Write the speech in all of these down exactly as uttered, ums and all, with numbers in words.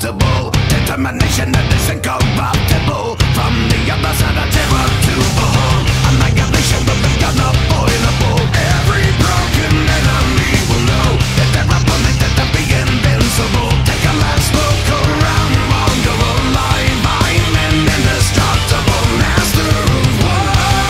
indestructible determination that is incorruptible. From the other side of terror to behold annihilation will be unavoidable. Every broken enemy will know that their opponent is to be invincible. Take a last look around while you're alive. I'm an indestructible master of war.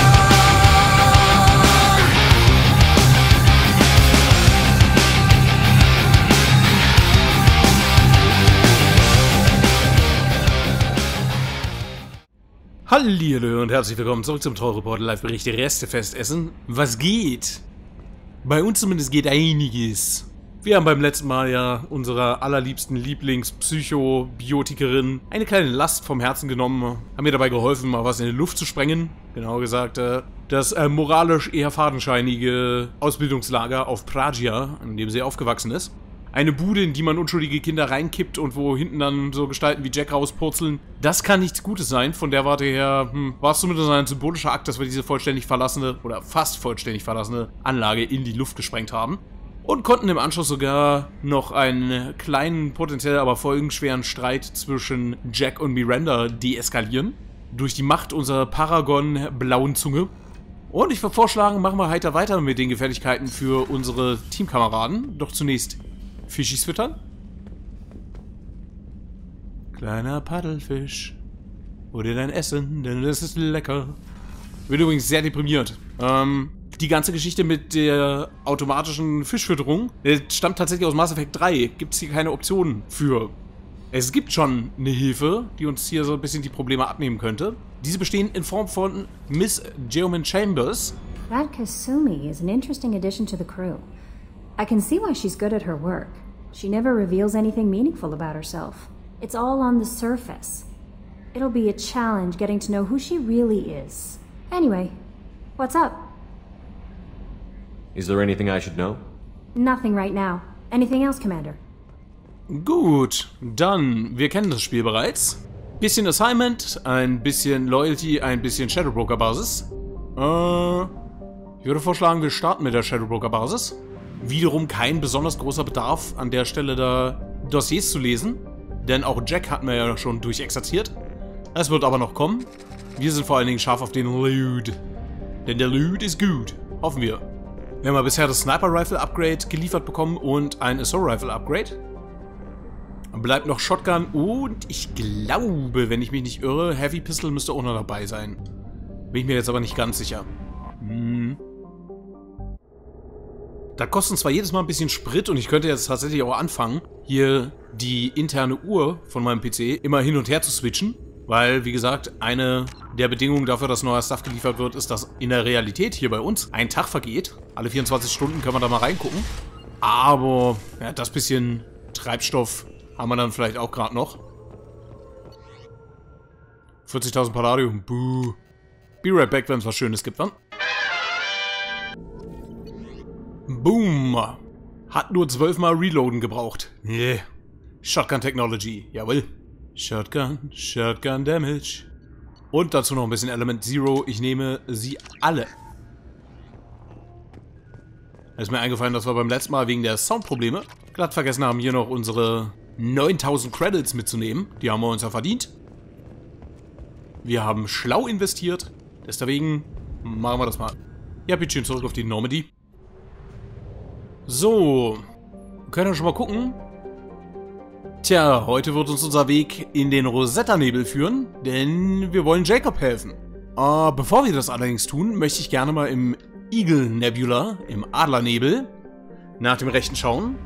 Hallihallo und herzlich willkommen zurück zum Trollreporter Live-Bericht Restefestessen. Was geht? Bei uns zumindest geht einiges. Wir haben beim letzten Mal ja unserer allerliebsten Lieblings-Psychobiotikerin eine kleine Last vom Herzen genommen, haben ihr dabei geholfen, mal was in die Luft zu sprengen. Genauer gesagt, das äh, moralisch eher fadenscheinige Ausbildungslager auf Pragia, in dem sie aufgewachsen ist. Eine Bude, in die man unschuldige Kinder reinkippt und wo hinten dann so Gestalten wie Jack rauspurzeln. Das kann nichts Gutes sein. Von der Warte her hm, war es zumindest ein symbolischer Akt, dass wir diese vollständig verlassene, oder fast vollständig verlassene Anlage in die Luft gesprengt haben. Und konnten im Anschluss sogar noch einen kleinen, potenziell aber folgenschweren Streit zwischen Jack und Miranda deeskalieren. Durch die Macht unserer Paragon-blauen Zunge. Und ich würde vorschlagen, machen wir heiter weiter mit den Gefälligkeiten für unsere Teamkameraden. Doch zunächst Fischis füttern. Kleiner Paddelfisch. Hol dir dein Essen, denn das ist lecker. Bin übrigens sehr deprimiert. Ähm, die ganze Geschichte mit der automatischen Fischfütterung stammt tatsächlich aus Mass Effect drei. Gibt es hier keine Optionen für. Es gibt schon eine Hilfe, die uns hier so ein bisschen die Probleme abnehmen könnte. Diese bestehen in Form von Miss Geoman Chambers. That Kasumi is an interesting addition to the crew. I can see why she's good at her work. She never reveals anything meaningful about herself. It's all on the surface. It'll be a challenge getting to know who she really is. Anyway, what's up? Is there anything I should know? Nothing right now. Anything else, Commander? Gut, dann, wir kennen das Spiel bereits. Bisschen Assignment, ein bisschen Loyalty, ein bisschen Shadowbroker-Basis. Äh, ich würde vorschlagen, wir starten mit der Shadowbroker-Basis. Wiederum kein besonders großer Bedarf, an der Stelle da Dossiers zu lesen. Denn auch Jack hatten wir ja schon durchexerziert. Es wird aber noch kommen. Wir sind vor allen Dingen scharf auf den Loot. Denn der Loot ist gut. Hoffen wir. Wir haben ja bisher das Sniper-Rifle-Upgrade geliefert bekommen und ein Assault-Rifle-Upgrade. Bleibt noch Shotgun und ich glaube, wenn ich mich nicht irre, Heavy Pistol müsste auch noch dabei sein. Bin ich mir jetzt aber nicht ganz sicher. Hm. Da kosten zwar jedes Mal ein bisschen Sprit und ich könnte jetzt tatsächlich auch anfangen, hier die interne Uhr von meinem P C immer hin und her zu switchen. Weil, wie gesagt, eine der Bedingungen dafür, dass neuer Stuff geliefert wird, ist, dass in der Realität hier bei uns ein Tag vergeht. Alle vierundzwanzig Stunden können wir da mal reingucken. Aber ja, das bisschen Treibstoff haben wir dann vielleicht auch gerade noch. vierzigtausend Palladium. Buh. Be right back, wenn es was Schönes gibt, wa? Boom. Hat nur zwölfmal Reloaden gebraucht. Yeah. Shotgun Technology. Jawohl. Shotgun. Shotgun Damage. Und dazu noch ein bisschen Element Zero. Ich nehme sie alle. Es ist mir eingefallen, dass wir beim letzten Mal wegen der Soundprobleme glatt vergessen haben, hier noch unsere neuntausend Credits mitzunehmen. Die haben wir uns ja verdient. Wir haben schlau investiert. Deswegen machen wir das mal. Ja, bitte schön zurück auf die Normandy. So. Wir können ja schon mal gucken. Tja, heute wird uns unser Weg in den Rosetta-Nebel führen, denn wir wollen Jacob helfen. Uh, bevor wir das allerdings tun, möchte ich gerne mal im Eagle Nebula, im Adlernebel, nach dem Rechten schauen.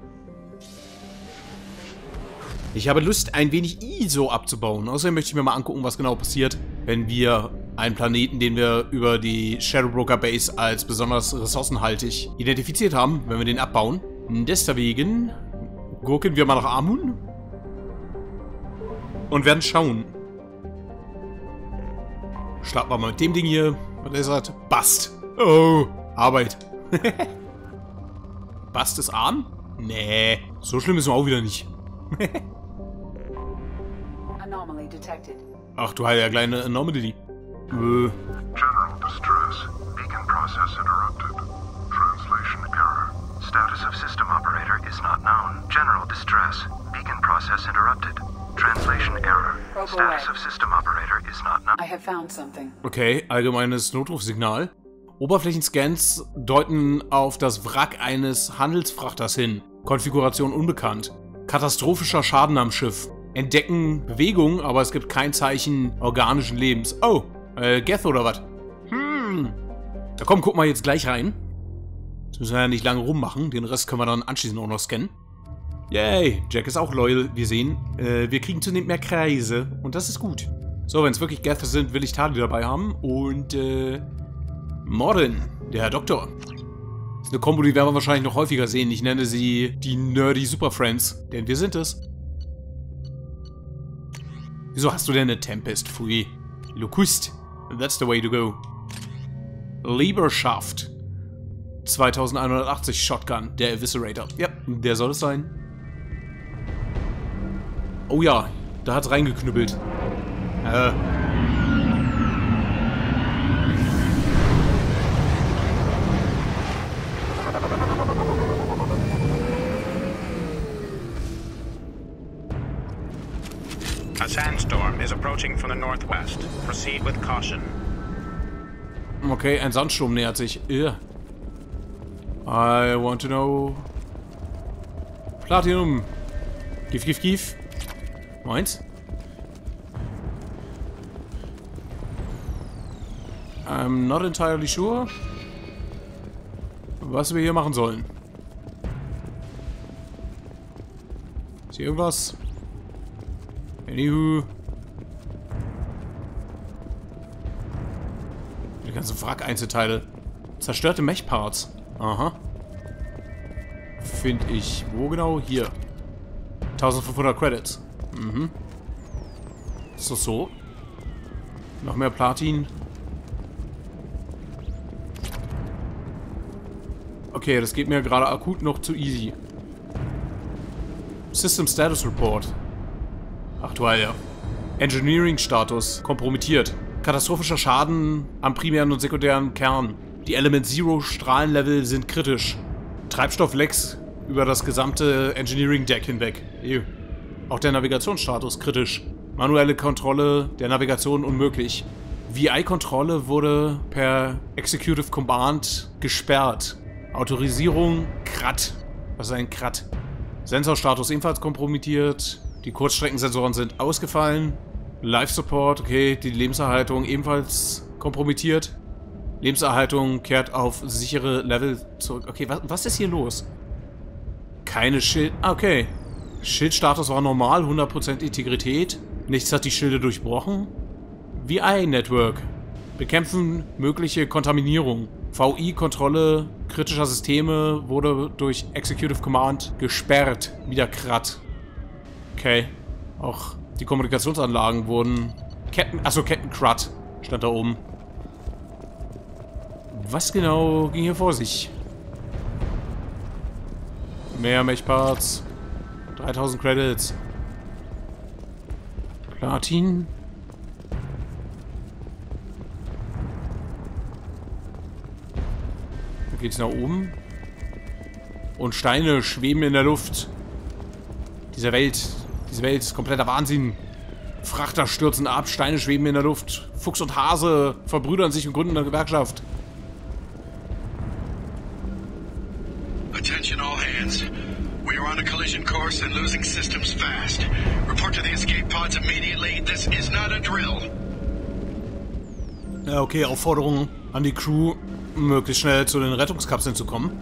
Ich habe Lust, ein wenig I S O abzubauen. Außerdem möchte ich mir mal angucken, was genau passiert, wenn wir einen Planeten, den wir über die Shadowbroker Base als besonders ressourcenhaltig identifiziert haben, wenn wir den abbauen. Deswegen gucken wir mal nach Amun und werden schauen. Starten wir mal mit dem Ding hier. Was ist das? Bast. Oh, Arbeit. Bast ist arm? Nee, so schlimm ist er auch wieder nicht. Ach du heilige kleine Anomaly. Äh. General distress. Beacon process interrupted. Translation error. Status of system operator is not known. General distress. Beacon process interrupted. Translation error. Status of system operator is not known. I have found something. Okay, allgemeines Notrufsignal. Oberflächenscans deuten auf das Wrack eines Handelsfrachters hin. Konfiguration unbekannt. Katastrophischer Schaden am Schiff. Entdecken Bewegung, aber es gibt kein Zeichen organischen Lebens. Oh, äh, Geth oder was? Hm. Na komm, guck mal jetzt gleich rein. Das müssen wir ja nicht lange rummachen. Den Rest können wir dann anschließend auch noch scannen. Yay, Jack ist auch loyal. Wir sehen, äh, wir kriegen zunehmend mehr Kreise. Und das ist gut. So, wenn es wirklich Geth sind, will ich Tali dabei haben. Und, äh, Mordin, der Herr Doktor. Das ist eine Kombo, die werden wir wahrscheinlich noch häufiger sehen. Ich nenne sie die Nerdy Super Friends. Denn wir sind es. Wieso hast du denn eine Tempest, Pfui? Locust. That's the way to go. Lieberschaft. zweitausendeinhundertachtzig Shotgun. Der Eviscerator. Ja, der soll es sein. Oh ja, da hat's reingeknüppelt. Äh. A sandstorm is approaching from the northwest. Proceed with caution. Okay, ein Sandsturm nähert sich. Ugh. I want to know... Platinum. Gif, gif, gif. Meins? I'm not entirely sure, was wir hier machen sollen. Ist hier irgendwas? Anywho. Die ganzen Wrack-Einzelteile. Zerstörte Mech-Parts. Aha. Finde ich. Wo genau? Hier. eintausendfünfhundert Credits. Mhm. Ist das so? Noch mehr Platin. Okay, das geht mir gerade akut noch zu easy. System Status Report. Aktuell, ja. Engineering-Status kompromittiert. Katastrophischer Schaden am primären und sekundären Kern. Die Element Zero Strahlenlevel sind kritisch. Treibstofflecks über das gesamte Engineering-Deck hinweg. Ew. Auch der Navigationsstatus kritisch. Manuelle Kontrolle der Navigation unmöglich. V I-Kontrolle wurde per Executive Command gesperrt. Autorisierung C R A T. Was ist ein C R A T? Sensorstatus ebenfalls kompromittiert. Die Kurzstreckensensoren sind ausgefallen. Life-Support, okay. Die Lebenserhaltung ebenfalls kompromittiert. Lebenserhaltung kehrt auf sichere Level zurück. Okay, was, was ist hier los? Keine Schild... Ah, okay. Schildstatus war normal, hundert Prozent Integrität. Nichts hat die Schilde durchbrochen. V I-Network. Bekämpfen mögliche Kontaminierung. V I-Kontrolle kritischer Systeme wurde durch Executive Command gesperrt. Wieder C R A T. Okay. Auch die Kommunikationsanlagen wurden... Captain... Achso, Captain C R A T stand da oben. Was genau ging hier vor sich? Mehr Mech-Parts. dreitausend Credits. Platin. Da geht's nach oben. Und Steine schweben in der Luft. Diese Welt, diese Welt ist kompletter Wahnsinn. Frachter stürzen ab, Steine schweben in der Luft. Fuchs und Hase verbrüdern sich und gründen eine Gewerkschaft. Attention all hands. We are on a collision course and losing systems fast. Report to the escape pods immediately. This is not a drill. Ja, okay, Aufforderung an die Crew, möglichst schnell zu den Rettungskapseln zu kommen.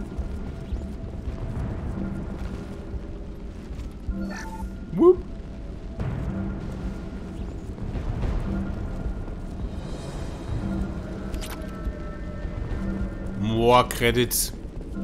Whoop. More Credits.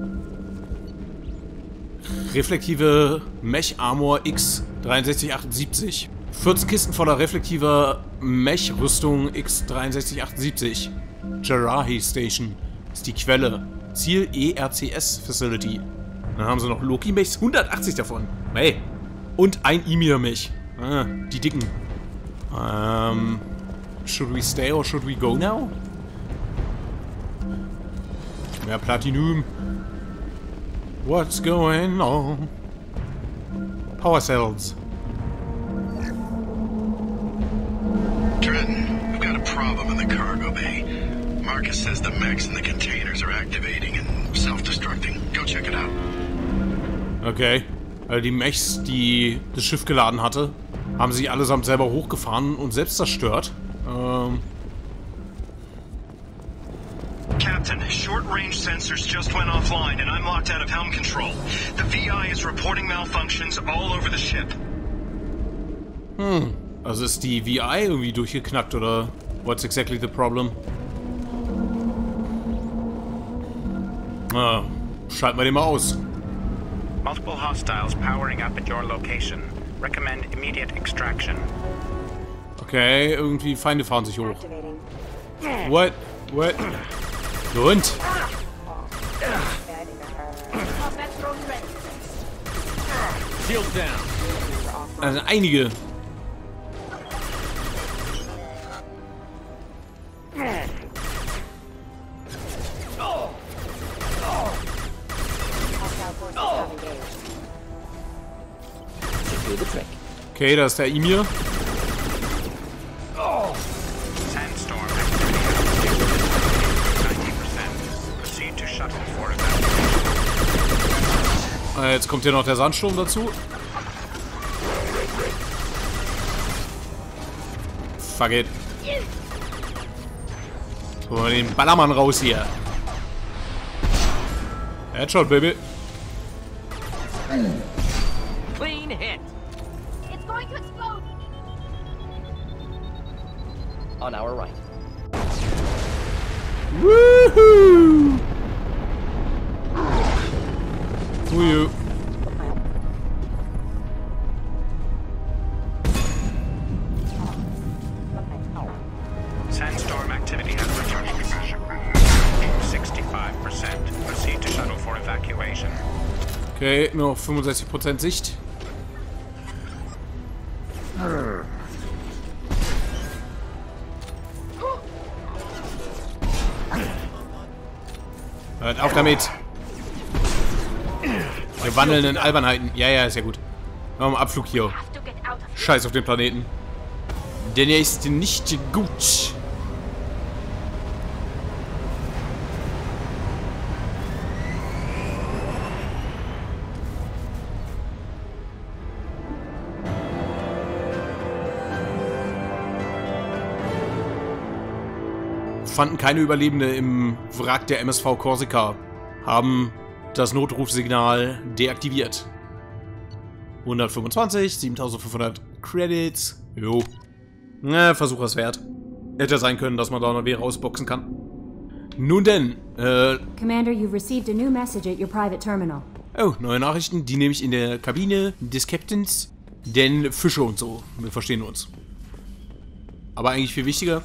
Reflektive Mech-Armor X dreiundsechzig achtundsiebzig. vierzehn Kisten voller reflektiver Mech-Rüstung X dreiundsechzig achtundsiebzig. Jarahi Station ist die Quelle. Ziel E R C S Facility. Dann haben sie noch Loki-Mechs, hundertachtzig davon. Hey. Und ein Emir-Mech. Ah, die dicken. Ähm. Should we stay or should we go now? Mehr Platinum. What's going on? Power cells. Trenton, we've got a problem in the cargo bay. Marcus says the mechs in the containers are activating and self-destructing. Go check it out. Okay. Also die Mechs, die das Schiff geladen hatte, haben sich allesamt selber hochgefahren und selbst zerstört. Ähm... Captain, short-range sensors just went offline and I'm locked out of helm control. The V I is reporting malfunctions all over the ship. Hm, also ist die V I irgendwie durchgeknackt oder what's exactly the problem? Ah, schalten wir den mal aus. Multiple hostiles powering up at your location. Recommend immediate extraction. Okay, irgendwie Feinde fahren sich hoch. What? What? Und? Also einige. Okay, da ist der Emir. Sandstorm activity ninety percent. Proceed to shuttle for evacuation. Äh, Jetzt kommt hier noch der Sandsturm dazu. Fuck it. Holen wir den Ballermann raus hier. Headshot, Baby. Clean hit. It's going to explode. On our right. Woohoo! Who you? Sandstorm activity has returned. sixty-five percent. Proceed to shuttle for evacuation. Okay, nur noch fünfundsechzig Prozent Sicht. Hört auf damit! Wir wandeln in Albernheiten. Ja, ja, ist ja gut. Machen wir einen Abflug hier. Scheiß auf den Planeten. Denn er ist nicht gut. Fanden keine Überlebende im Wrack der M S V Corsica. Haben das Notrufsignal deaktiviert. hundertfünfundzwanzig, siebentausendfünfhundert Credits. Jo. Na, Versuch es wert. Hätte sein können, dass man da noch wieder rausboxen kann. Nun denn, äh... Commander, you've received a new message at your private terminal. Oh, neue Nachrichten, die nehme ich in der Kabine des Captains. Denn Fische und so, wir verstehen uns. Aber eigentlich viel wichtiger...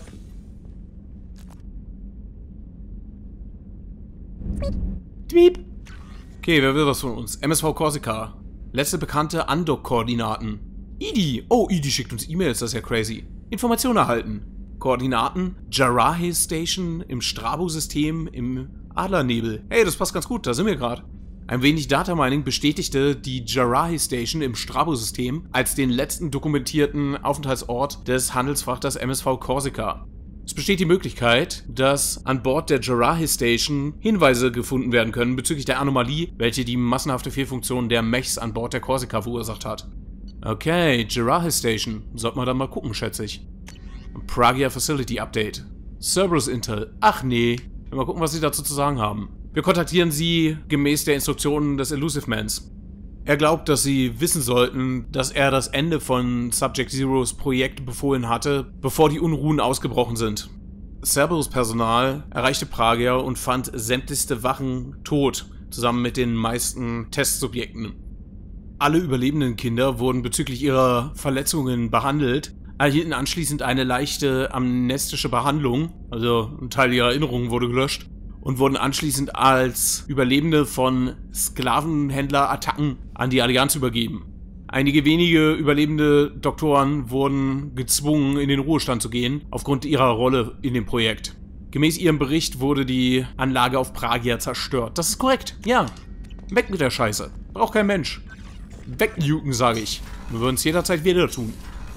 Tweep. Okay, wer will was von uns? M S V Corsica. Letzte bekannte Undock-Koordinaten. I D I. Oh, I D I schickt uns E-Mails, das ist ja crazy. Informationen erhalten. Koordinaten. Jarahi Station im Strabo-System im Adlernebel. Hey, das passt ganz gut, da sind wir gerade. Ein wenig Datamining bestätigte die Jarahi Station im Strabo-System als den letzten dokumentierten Aufenthaltsort des Handelsfrachters M S V Corsica. Es besteht die Möglichkeit, dass an Bord der Jarahi Station Hinweise gefunden werden können bezüglich der Anomalie, welche die massenhafte Fehlfunktion der Mechs an Bord der Corsica verursacht hat. Okay, Jarahi Station. Sollte man dann mal gucken, schätze ich. Pragia Facility Update. Cerberus Intel. Ach nee. Mal gucken, was sie dazu zu sagen haben. Wir kontaktieren sie gemäß der Instruktionen des Elusive Mans. Er glaubt, dass sie wissen sollten, dass er das Ende von Subject Zeros Projekt befohlen hatte, bevor die Unruhen ausgebrochen sind. Cerberus Personal erreichte Pragia und fand sämtlichste Wachen tot, zusammen mit den meisten Testsubjekten. Alle überlebenden Kinder wurden bezüglich ihrer Verletzungen behandelt, erhielten anschließend eine leichte amnestische Behandlung, also ein Teil ihrer Erinnerungen wurde gelöscht, und wurden anschließend als Überlebende von Sklavenhändler-Attacken an die Allianz übergeben. Einige wenige überlebende Doktoren wurden gezwungen, in den Ruhestand zu gehen, aufgrund ihrer Rolle in dem Projekt. Gemäß ihrem Bericht wurde die Anlage auf Pragia zerstört. Das ist korrekt, ja. Weg mit der Scheiße. Braucht kein Mensch. Wegjuken, sage ich. Wir würden es jederzeit wieder tun.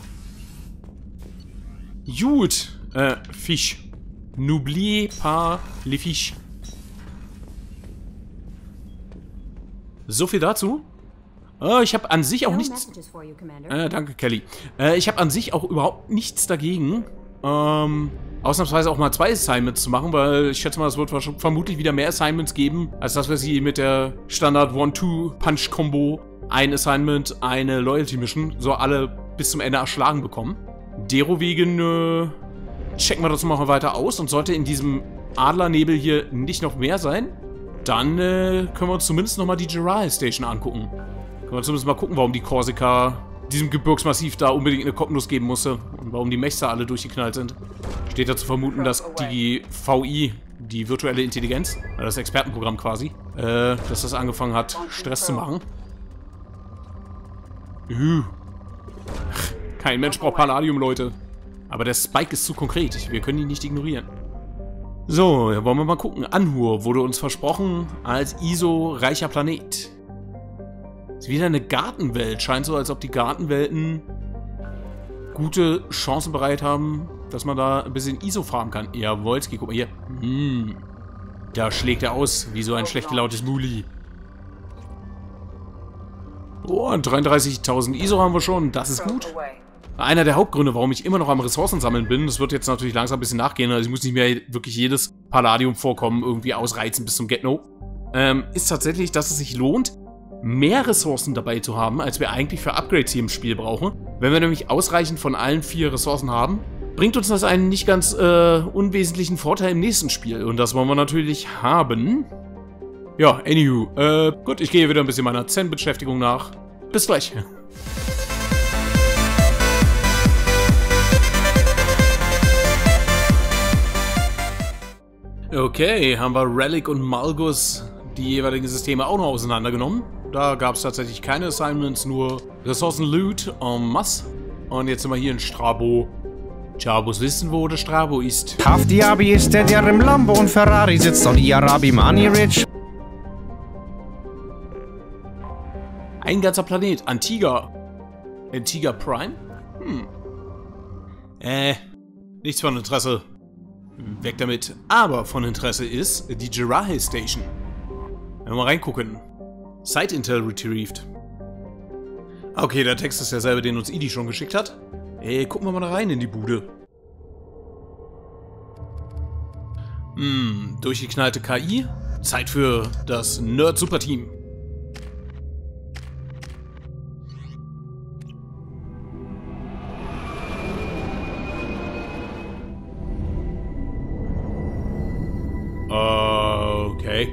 Gut. Äh, Fisch. N'oubliez pas les fiches. So viel dazu. Äh, ich habe an sich auch nichts... Äh, danke, Kelly. Äh, ich habe an sich auch überhaupt nichts dagegen, ähm, ausnahmsweise auch mal zwei Assignments zu machen, weil ich schätze mal, es wird vermutlich wieder mehr Assignments geben, als das, was sie mit der Standard One-Two-Punch-Kombo, ein Assignment, eine Loyalty-Mission, so alle bis zum Ende erschlagen bekommen. Derowegen, äh, checken wir das mal weiter aus und sollte in diesem Adlernebel hier nicht noch mehr sein, dann äh, können wir uns zumindest nochmal die Jiraiya Station angucken. Können wir zumindest mal gucken, warum die Korsika diesem Gebirgsmassiv da unbedingt eine Kopfnuss geben musste und warum die Mechs da alle durchgeknallt sind. Steht da zu vermuten, dass die V I, die virtuelle Intelligenz, das Expertenprogramm quasi, äh, dass das angefangen hat, Stress zu machen. Uh. Kein Mensch braucht Palladium, Leute. Aber der Spike ist zu konkret. Wir können ihn nicht ignorieren. So, wollen wir mal gucken. Anhur wurde uns versprochen als I S O-reicher Planet. Ist wieder eine Gartenwelt. Scheint so, als ob die Gartenwelten gute Chancen bereit haben, dass man da ein bisschen I S O farmen kann. Jawolski, guck mal hier. Hm. Da schlägt er aus, wie so ein schlecht gelautes Muli. Oh, und dreiunddreißigtausend I S O haben wir schon. Das ist gut. Einer der Hauptgründe, warum ich immer noch am Ressourcen sammeln bin, das wird jetzt natürlich langsam ein bisschen nachgehen, also ich muss nicht mehr wirklich jedes Palladium-Vorkommen irgendwie ausreizen bis zum Get-No, ähm, ist tatsächlich, dass es sich lohnt, mehr Ressourcen dabei zu haben, als wir eigentlich für Upgrades hier im Spiel brauchen. Wenn wir nämlich ausreichend von allen vier Ressourcen haben, bringt uns das einen nicht ganz äh, unwesentlichen Vorteil im nächsten Spiel. Und das wollen wir natürlich haben. Ja, anywho, äh, gut, ich gehe wieder ein bisschen meiner Zen-Beschäftigung nach. Bis gleich. Okay, haben wir Relic und Malgus, die jeweiligen Systeme, auch noch auseinandergenommen. Da gab es tatsächlich keine Assignments, nur Ressourcen-Loot en masse. Und jetzt sind wir hier in Strabo. Tja, muss wissen, wo der Strabo ist. Hafdiabi ist der, der im Lambo und Ferrari sitzt und die Arabi Money Rich. Ein ganzer Planet, Antigua. Antigua Prime? Hm. Äh, nichts von Interesse. Weg damit. Aber von Interesse ist die Jiraiya Station. Wenn wir mal reingucken. Site Intel retrieved. Okay, der Text ist derselbe, den uns Idi schon geschickt hat. Ey, gucken wir mal da rein in die Bude. Hm, durchgeknallte K I. Zeit für das Nerd-Super-Team. Okay.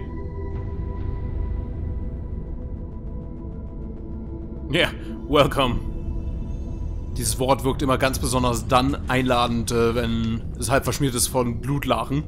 Ja, yeah, welcome. Dieses Wort wirkt immer ganz besonders dann einladend, äh, wenn es halb verschmiert ist von Blutlachen.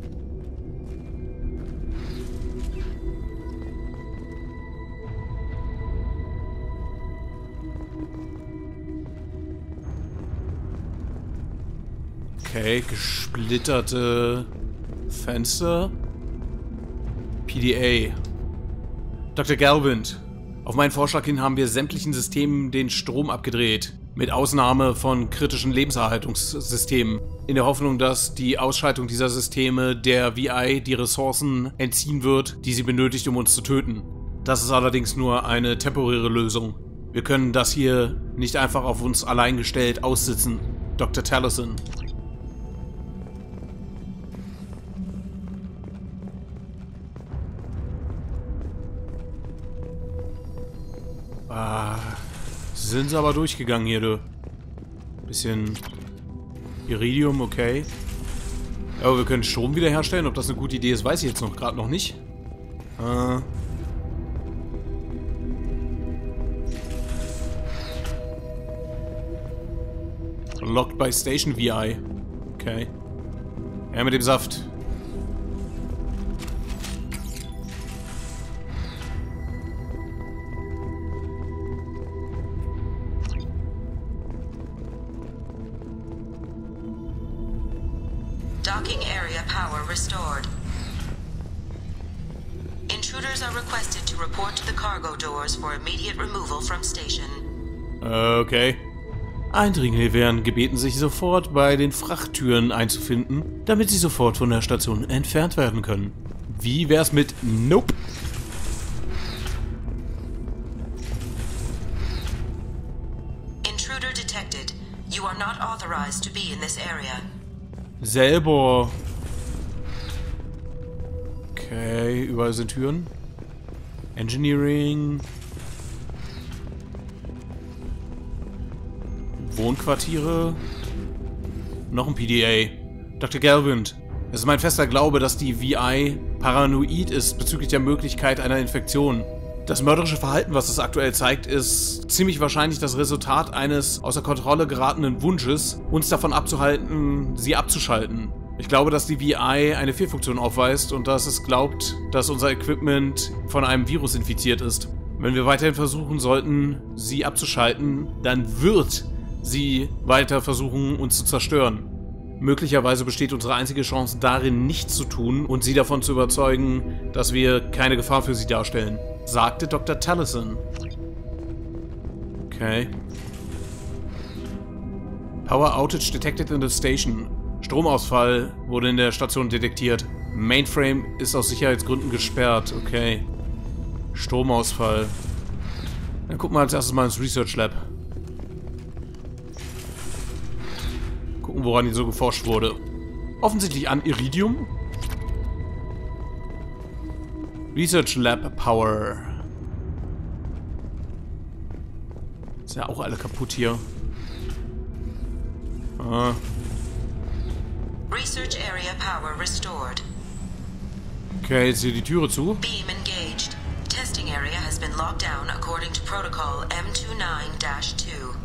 Okay, gesplitterte Fenster. P D A. Doktor Galvin. Auf meinen Vorschlag hin haben wir sämtlichen Systemen den Strom abgedreht. Mit Ausnahme von kritischen Lebenserhaltungssystemen. In der Hoffnung, dass die Ausschaltung dieser Systeme der V I die Ressourcen entziehen wird, die sie benötigt, um uns zu töten. Das ist allerdings nur eine temporäre Lösung. Wir können das hier nicht einfach auf uns allein gestellt aussitzen. Doktor Taliesin. Ah, sind sie aber durchgegangen hier, du. Bisschen Iridium, okay. Aber wir können Strom wiederherstellen. Ob das eine gute Idee ist, weiß ich jetzt noch gerade noch nicht. Äh. Locked by Station V I. Okay. Ja, mit dem Saft. Docking area power restored. Intruders are requested to report to the cargo doors for immediate removal from station. Okay. Eindringlinge werden gebeten, sich sofort bei den Frachttüren einzufinden, damit sie sofort von der Station entfernt werden können. Wie wär's mit Nope? Intruder detected. You are not authorized to be in this area. Selber. Okay, überall sind Türen. Engineering. Wohnquartiere. Noch ein P D A. Doktor Galvin, es ist mein fester Glaube, dass die V I paranoid ist bezüglich der Möglichkeit einer Infektion. Das mörderische Verhalten, was es aktuell zeigt, ist ziemlich wahrscheinlich das Resultat eines außer Kontrolle geratenen Wunsches, uns davon abzuhalten, sie abzuschalten. Ich glaube, dass die V I eine Fehlfunktion aufweist und dass es glaubt, dass unser Equipment von einem Virus infiziert ist. Wenn wir weiterhin versuchen sollten, sie abzuschalten, dann wird sie weiter versuchen, uns zu zerstören. Möglicherweise besteht unsere einzige Chance darin, nichts zu tun und sie davon zu überzeugen, dass wir keine Gefahr für sie darstellen, sagte Doktor Tallison. Okay. Power outage detected in the station. Stromausfall wurde in der Station detektiert. Mainframe ist aus Sicherheitsgründen gesperrt. Okay. Stromausfall. Dann gucken wir als erstes mal ins Research Lab. Gucken, woran hier so geforscht wurde. Offensichtlich an Iridium. Research Lab Power. Ist ja auch alle kaputt hier. Ah. Research area power restored. Okay, jetzt hier die Türe zu. Beam engaged. Testing area has been locked down according to protocol M twenty-nine dash two.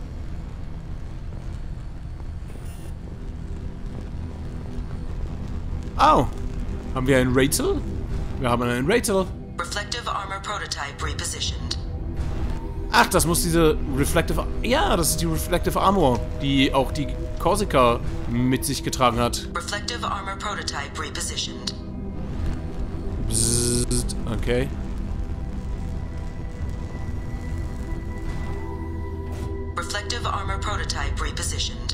Oh, haben wir ein Rätsel? Wir haben ein Rätsel. Reflective armor prototype repositioned. Ach, das muss diese Reflective... Ja, das ist die Reflective Armor, die auch die Corsica mit sich getragen hat. Reflective armor prototype repositioned. Bzzzt, okay. Reflective armor prototype repositioned.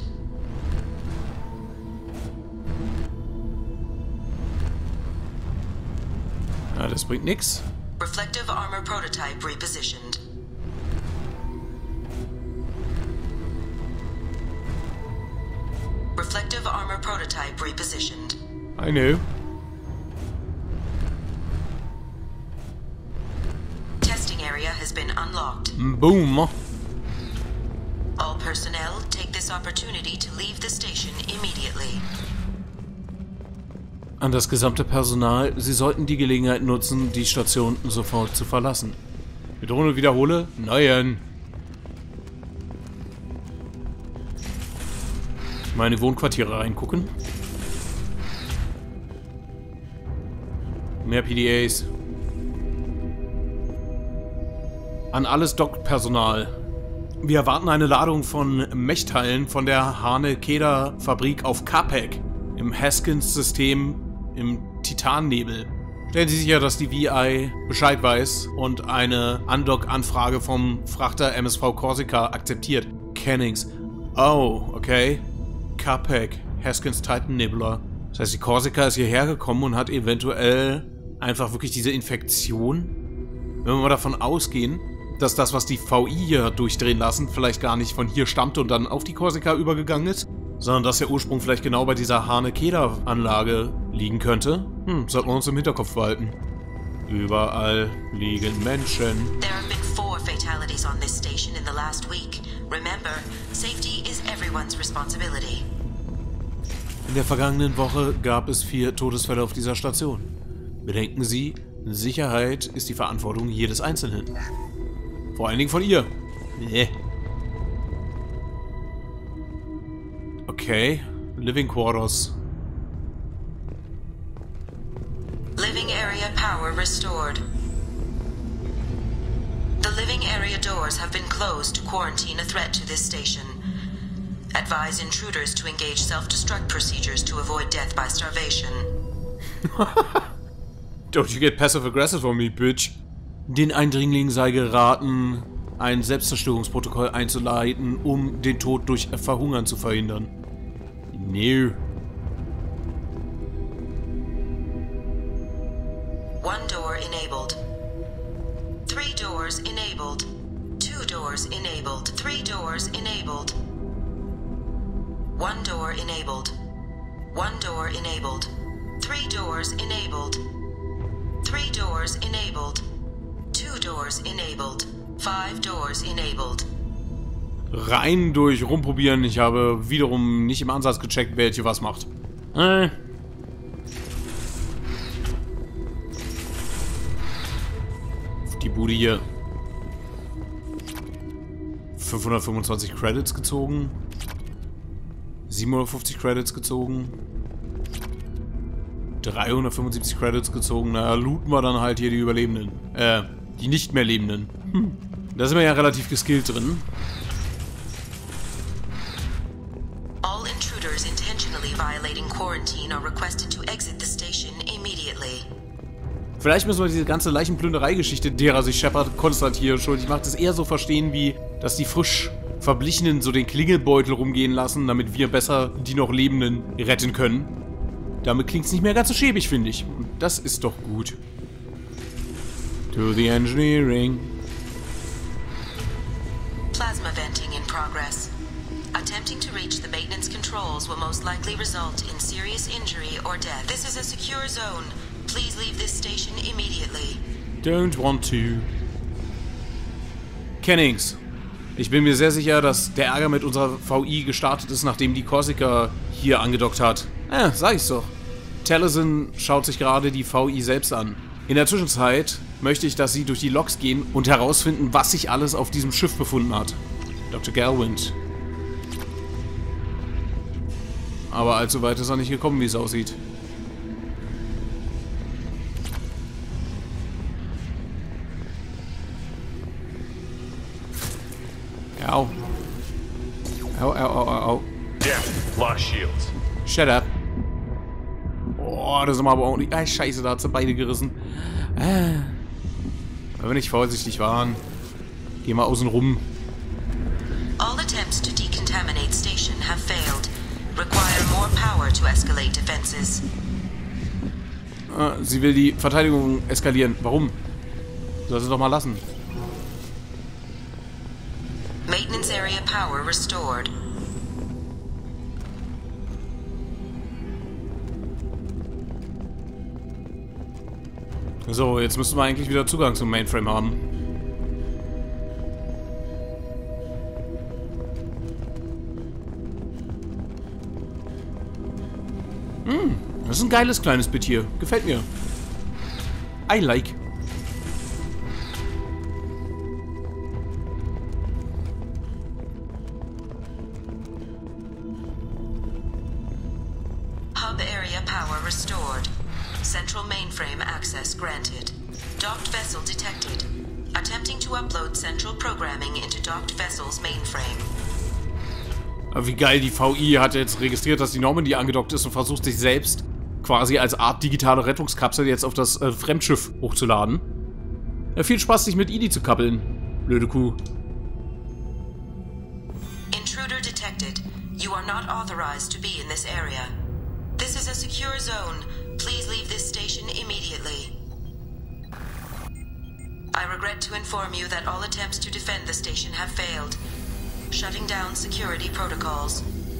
Ja, das bringt nix. Reflective armor prototype repositioned. Reflective armor prototype repositioned. I know. Testing area has been unlocked. Boom. All personnel take this opportunity to leave the station immediately. An das gesamte Personal, Sie sollten die Gelegenheit nutzen, die Station sofort zu verlassen. Wiederhole und wiederhole. Nein. Meine Wohnquartiere reingucken. Mehr P D As. An alles Dock-Personal. Wir erwarten eine Ladung von Mechteilen von der Hane-Keda-Fabrik auf Capek im Haskins-System im Titannebel. Stellen Sie sicher, dass die V I Bescheid weiß und eine Undock-Anfrage vom Frachter M S V Corsica akzeptiert. Kennings. Oh, okay. Capek, Haskins Titan Nebula. Das heißt, die Corsica ist hierher gekommen und hat eventuell einfach wirklich diese Infektion. Wenn wir mal davon ausgehen, dass das, was die V I hier hat durchdrehen lassen, vielleicht gar nicht von hier stammt und dann auf die Corsica übergegangen ist, sondern dass der Ursprung vielleicht genau bei dieser Hane-Keda-Anlage liegen könnte. Hm, sollten wir uns im Hinterkopf behalten. Überall liegen Menschen. There have been four fatalities on this station in the last week. Remember, safety is everyone's responsibility. In der vergangenen Woche gab es vier Todesfälle auf dieser Station. Bedenken Sie, Sicherheit ist die Verantwortung jedes Einzelnen. Vor allen Dingen von ihr. Nee. Okay, Living Quarters. Living area power restored. The living area doors have been closed to quarantine a threat to this station. Advise intruders to engage self-destruct procedures to avoid death by starvation. Don't you get passive-aggressive on me, bitch. Den Eindringlingen sei geraten, ein Selbstzerstörungsprotokoll einzuleiten, um den Tod durch Verhungern zu verhindern. No. One door enabled. Three doors enabled. Two doors enabled. Three doors enabled. One door enabled. One door enabled. Three doors enabled. Three doors enabled. Two doors enabled. Five doors enabled. Rein durch rumprobieren. Ich habe wiederum nicht im Ansatz gecheckt, welche was macht. Äh. Die Bude hier. fünfhundertfünfundzwanzig Credits gezogen. siebenhundertfünfzig Credits gezogen. dreihundertfünfundsiebzig Credits gezogen. Na, looten wir dann halt hier die Überlebenden. Äh, die nicht mehr Lebenden. Hm. Da sind wir ja relativ geskillt drin. All intruders intentionally violating quarantine are requested to exit the station immediately. Vielleicht müssen wir diese ganze Leichenplünderei-Geschichte, derer sich Shepard Konstantin schuldig macht, es eher so verstehen wie, dass die frisch Verblichenen so den Klingelbeutel rumgehen lassen, damit wir besser die noch Lebenden retten können. Damit klingt es nicht mehr ganz so schäbig, finde ich. Und das ist doch gut. To the engineering. Plasma venting in progress. Attempting to reach the maintenance controls will most likely result in serious injury or death. This is a secure zone. Please leave this station immediately. Don't want to. Kennings. Ich bin mir sehr sicher, dass der Ärger mit unserer V I gestartet ist, nachdem die Corsica hier angedockt hat. Ja, sag ich's doch. Taliesin schaut sich gerade die V I selbst an. In der Zwischenzeit möchte ich, dass sie durch die Logs gehen und herausfinden, was sich alles auf diesem Schiff befunden hat. Doktor Galwind. Aber allzu weit ist er nicht gekommen, wie es aussieht. Au. Au, au, au, au, au. Yeah, lost shields. Shut up. Oh, das ist aber auch nicht... Ah, scheiße, da hat sie beide gerissen. Ah. Wenn wir nicht vorsichtig waren. Geh mal außen rum. All attempts to decontaminate station have failed. Require more power to escalate defenses. Ah, sie will die Verteidigung eskalieren. Warum? Soll sie doch mal lassen. Maintenance area power restored. So, jetzt müssen wir eigentlich wieder Zugang zum Mainframe haben. Hm, das ist ein geiles kleines Bit hier. Gefällt mir. I like. Hub area power restored. Central mainframe access granted. Docked vessel detected. Attempting to upload central programming into docked vessel's mainframe. Aber wie geil, die V I hat jetzt registriert, dass die Normandy angedockt ist und versucht sich selbst quasi als Art digitale Rettungskapsel jetzt auf das äh, Fremdschiff hochzuladen. Ja, viel Spaß, dich mit Edie zu kappeln. Blöde Kuh. Intruder detected. You are not authorized to be in this area. This is a secure zone. Please leave this station immediately. I regret to inform you that all attempts to defend the station have failed. Shutting down security protocols.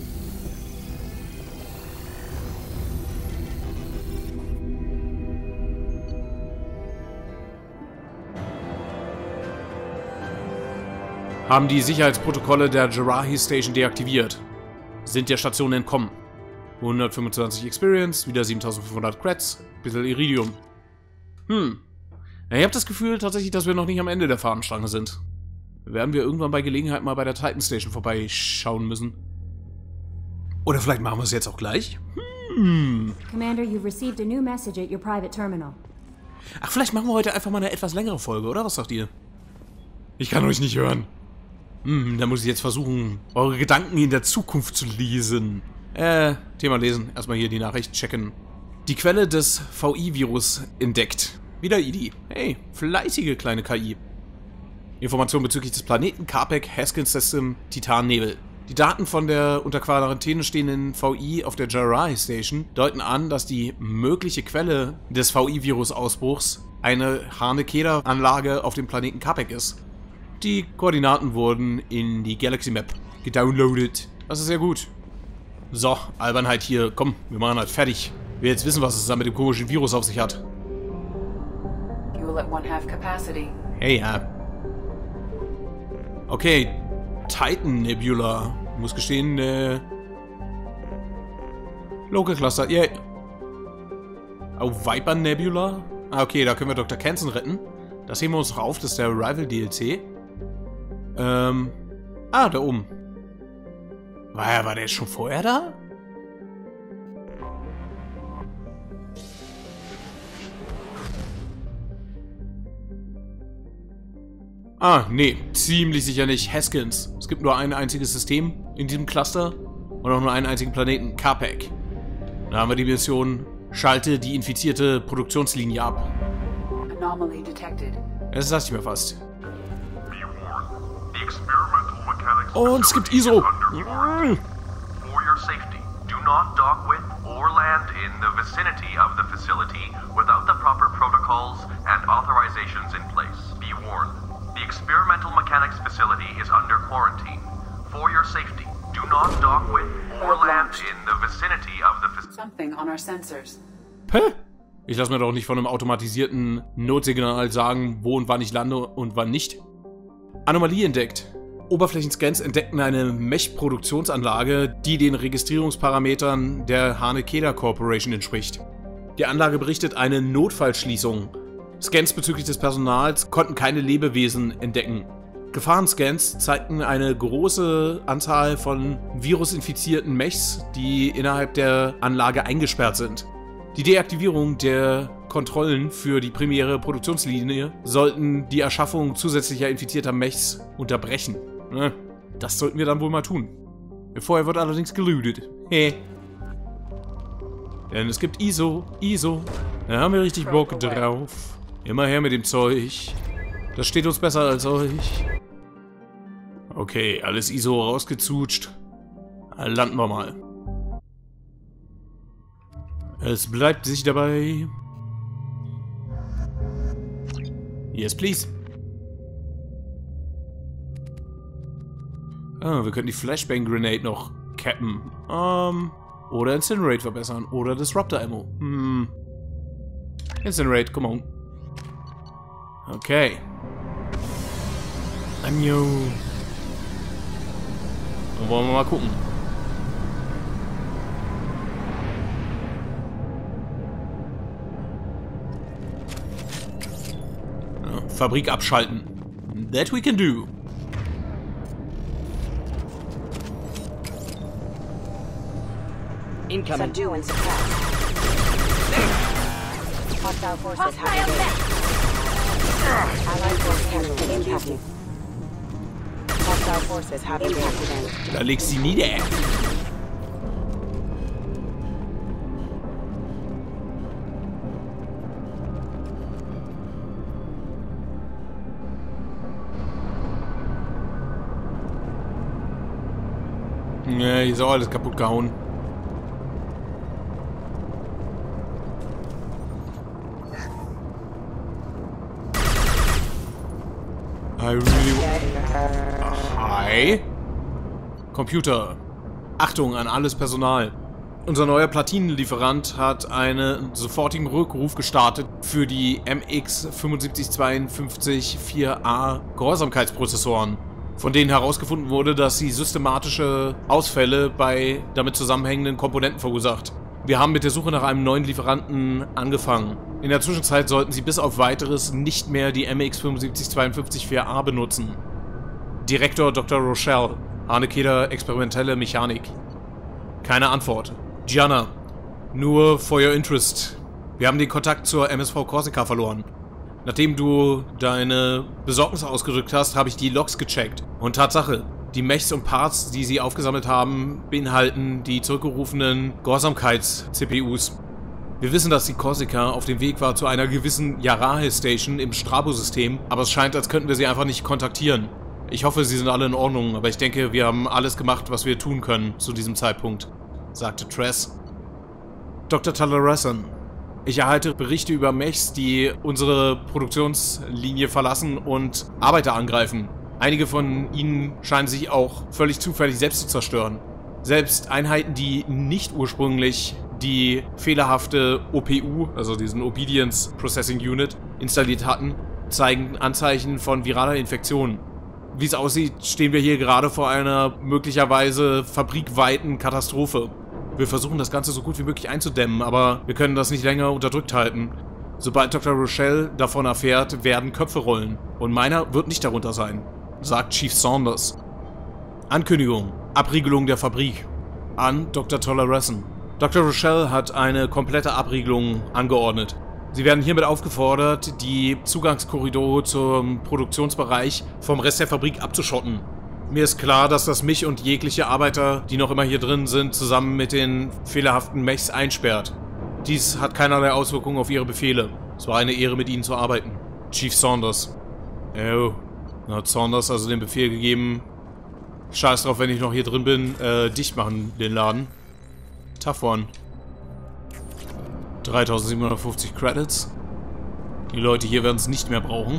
Haben die Sicherheitsprotokolle der Jarahi Station deaktiviert. Sind der Station entkommen. hundertfünfundzwanzig Experience, wieder siebentausendfünfhundert Creds, bisschen Iridium. Hm. Ja, ich habe das Gefühl tatsächlich, dass wir noch nicht am Ende der Fahnenstange sind. Werden wir irgendwann bei Gelegenheit mal bei der Titan Station vorbeischauen müssen. Oder vielleicht machen wir es jetzt auch gleich? Hm. Commander, you've received a new message at your private terminal. Ach, vielleicht machen wir heute einfach mal eine etwas längere Folge, oder? Was sagt ihr? Ich kann euch nicht hören. Hm, da muss ich jetzt versuchen, eure Gedanken in der Zukunft zu lesen. Äh, Thema lesen. Erstmal hier die Nachricht checken. Die Quelle des V I-Virus entdeckt. Wieder I D I. Hey, fleißige kleine K I. Informationen bezüglich des Planeten Capek Haskins System Titan Nebel. Die Daten von der unter Quarantäne stehenden V I auf der Jarai Station deuten an, dass die mögliche Quelle des V I-Virus-Ausbruchs eine Hane-Keda-Anlage auf dem Planeten Capek ist. Die Koordinaten wurden in die Galaxy Map gedownloadet. Das ist sehr gut. So, Albernheit hier. Komm, wir machen halt fertig. Wir jetzt wissen, was es da mit dem komischen Virus auf sich hat. Hey, ja. Okay, Titan Nebula. Muss gestehen, äh... Local Cluster, yeah. Oh, Viper Nebula? Ah, okay, da können wir Doktor Kenson retten. Das heben wir uns noch auf, das ist der Arrival D L C. Ähm... Ah, da oben. War, war der schon vorher da? Ah, nee, ziemlich sicher nicht. Haskins. Es gibt nur ein einziges System in diesem Cluster und auch nur einen einzigen Planeten, Capek. Da haben wir die Mission, schalte die infizierte Produktionslinie ab. Anomaly detected. Das dachte ich mir fast. Und es gibt I S O. For your safety, do not dock with or land in the vicinity of the facility without the proper protocols and authorizations in place. Be warned. The experimental mechanics facility is under quarantine. For your safety, do not dock with or land in the vicinity of the facility. Something on our sensors. Hä? Ich lasse mir doch nicht von einem automatisierten Notsignal sagen, wo und wann ich lande und wann nicht. Anomalie entdeckt. Oberflächenscans entdeckten eine Mech-Produktionsanlage, die den Registrierungsparametern der Hane-Keda Corporation entspricht. Die Anlage berichtet eine Notfallschließung. Scans bezüglich des Personals konnten keine Lebewesen entdecken. Gefahrenscans zeigten eine große Anzahl von virusinfizierten Mechs, die innerhalb der Anlage eingesperrt sind. Die Deaktivierung der Kontrollen für die primäre Produktionslinie sollten die Erschaffung zusätzlicher infizierter Mechs unterbrechen. Das sollten wir dann wohl mal tun. Vorher wird allerdings gelootet. Hey. Denn es gibt I S O, I S O. Da haben wir richtig Bock drauf. Immer her mit dem Zeug. Das steht uns besser als euch. Okay, alles I S O rausgezutscht. Landen wir mal. Es bleibt sich dabei. Yes, please. Ah, wir können die Flashbang Grenade noch cappen. Ähm, oder Incinerate verbessern. Oder Disruptor Ammo. Hm. Incinerate, come on. Okay. Anjo. Dann wollen wir mal gucken. Ja, Fabrik abschalten. That we can do. Incoming. Subdue and suppress. Hostile forces have Allied force casualty impacted. Hostile forces have impacted. Da legst sie nieder. Ja, hier ist auch alles kaputt gehauen. I really... Hi. Computer. Achtung an alles Personal. Unser neuer Platinenlieferant hat einen sofortigen Rückruf gestartet für die M X sieben fünf zwei fünf vier A Gehorsamkeitsprozessoren, von denen herausgefunden wurde, dass sie systematische Ausfälle bei damit zusammenhängenden Komponenten verursacht. Wir haben mit der Suche nach einem neuen Lieferanten angefangen. In der Zwischenzeit sollten Sie bis auf Weiteres nicht mehr die M X sieben fünf zwei fünf vier A benutzen. Direktor Doktor Rochelle, Hane-Keda Experimentelle Mechanik. Keine Antwort. Gianna, nur for your interest. Wir haben den Kontakt zur M S V Corsica verloren. Nachdem du deine Besorgnis ausgedrückt hast, habe ich die Logs gecheckt. Und Tatsache, die Mechs und Parts, die sie aufgesammelt haben, beinhalten die zurückgerufenen Gehorsamkeits-C P Us. Wir wissen, dass die Corsica auf dem Weg war zu einer gewissen Yarahe-Station im Strabo-System, aber es scheint, als könnten wir sie einfach nicht kontaktieren. Ich hoffe, sie sind alle in Ordnung, aber ich denke, wir haben alles gemacht, was wir tun können zu diesem Zeitpunkt, sagte Tress. Doktor Talaressan, ich erhalte Berichte über Mechs, die unsere Produktionslinie verlassen und Arbeiter angreifen. Einige von ihnen scheinen sich auch völlig zufällig selbst zu zerstören. Selbst Einheiten, die nicht ursprünglich die fehlerhafte O P U, also diesen Obedience Processing Unit, installiert hatten, zeigen Anzeichen von viraler Infektion. Wie es aussieht, stehen wir hier gerade vor einer möglicherweise fabrikweiten Katastrophe. Wir versuchen das Ganze so gut wie möglich einzudämmen, aber wir können das nicht länger unterdrückt halten. Sobald Doktor Rochelle davon erfährt, werden Köpfe rollen. Und meiner wird nicht darunter sein, sagt Chief Saunders. Ankündigung. Abriegelung der Fabrik. An Doktor Talaressan. Doktor Rochelle hat eine komplette Abriegelung angeordnet. Sie werden hiermit aufgefordert, die Zugangskorridore zum Produktionsbereich vom Rest der Fabrik abzuschotten. Mir ist klar, dass das mich und jegliche Arbeiter, die noch immer hier drin sind, zusammen mit den fehlerhaften Mechs einsperrt. Dies hat keinerlei Auswirkungen auf Ihre Befehle. Es war eine Ehre, mit Ihnen zu arbeiten. Chief Saunders. Oh, hat Saunders also den Befehl gegeben, scheiß drauf, wenn ich noch hier drin bin, äh, dicht machen den Laden. Tough one. dreitausendsiebenhundertfünfzig Credits. Die Leute hier werden es nicht mehr brauchen.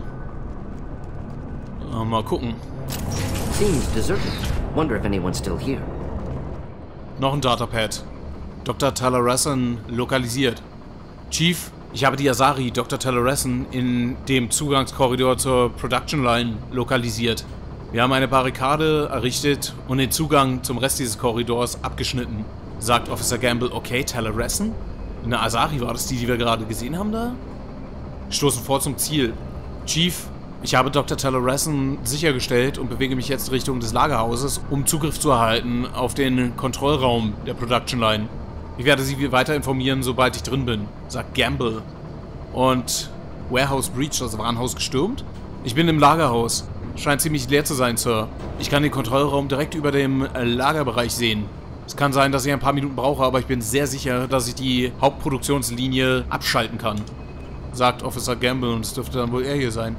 Mal gucken. Seems deserted. Wonder if anyone's still here. Noch ein Datapad. Doktor Talaressan lokalisiert. Chief, ich habe die Asari Doktor Talaressan in dem Zugangskorridor zur Production Line lokalisiert. Wir haben eine Barrikade errichtet und den Zugang zum Rest dieses Korridors abgeschnitten. Sagt Officer Gamble, okay, Talaressan? Eine Asari, war das die, die wir gerade gesehen haben da? Stoßen vor zum Ziel. Chief, ich habe Doktor Talaressan sichergestellt und bewege mich jetzt Richtung des Lagerhauses, um Zugriff zu erhalten auf den Kontrollraum der Production Line. Ich werde Sie weiter informieren, sobald ich drin bin, sagt Gamble. Und Warehouse Breach, das Warenhaus gestürmt? Ich bin im Lagerhaus. Scheint ziemlich leer zu sein, Sir. Ich kann den Kontrollraum direkt über dem Lagerbereich sehen. Es kann sein, dass ich ein paar Minuten brauche, aber ich bin sehr sicher, dass ich die Hauptproduktionslinie abschalten kann, sagt Officer Gamble, und es dürfte dann wohl er hier sein.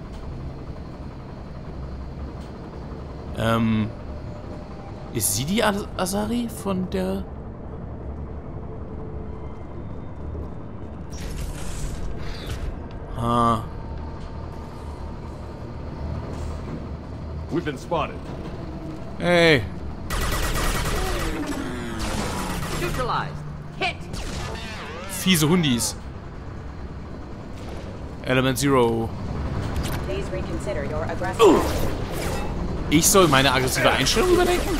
Ähm, ist sie die Asari von der... Ah. We've been spotted. Hey. Neutralized. Hit. Fiese Hundis. Element Zero. Please reconsider your aggressive. Ich soll meine aggressive Einstellung überdenken?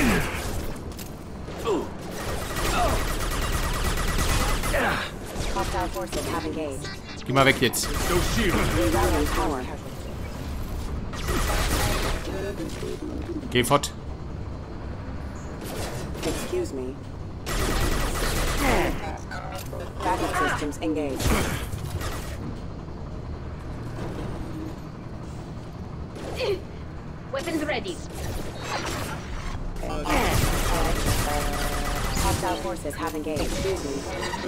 Hostile forces have engaged. Geh mal weg jetzt. Geh fort. Excuse me. Backup systems engaged. Weapons ready. Hostile forces have engaged. Excuse me.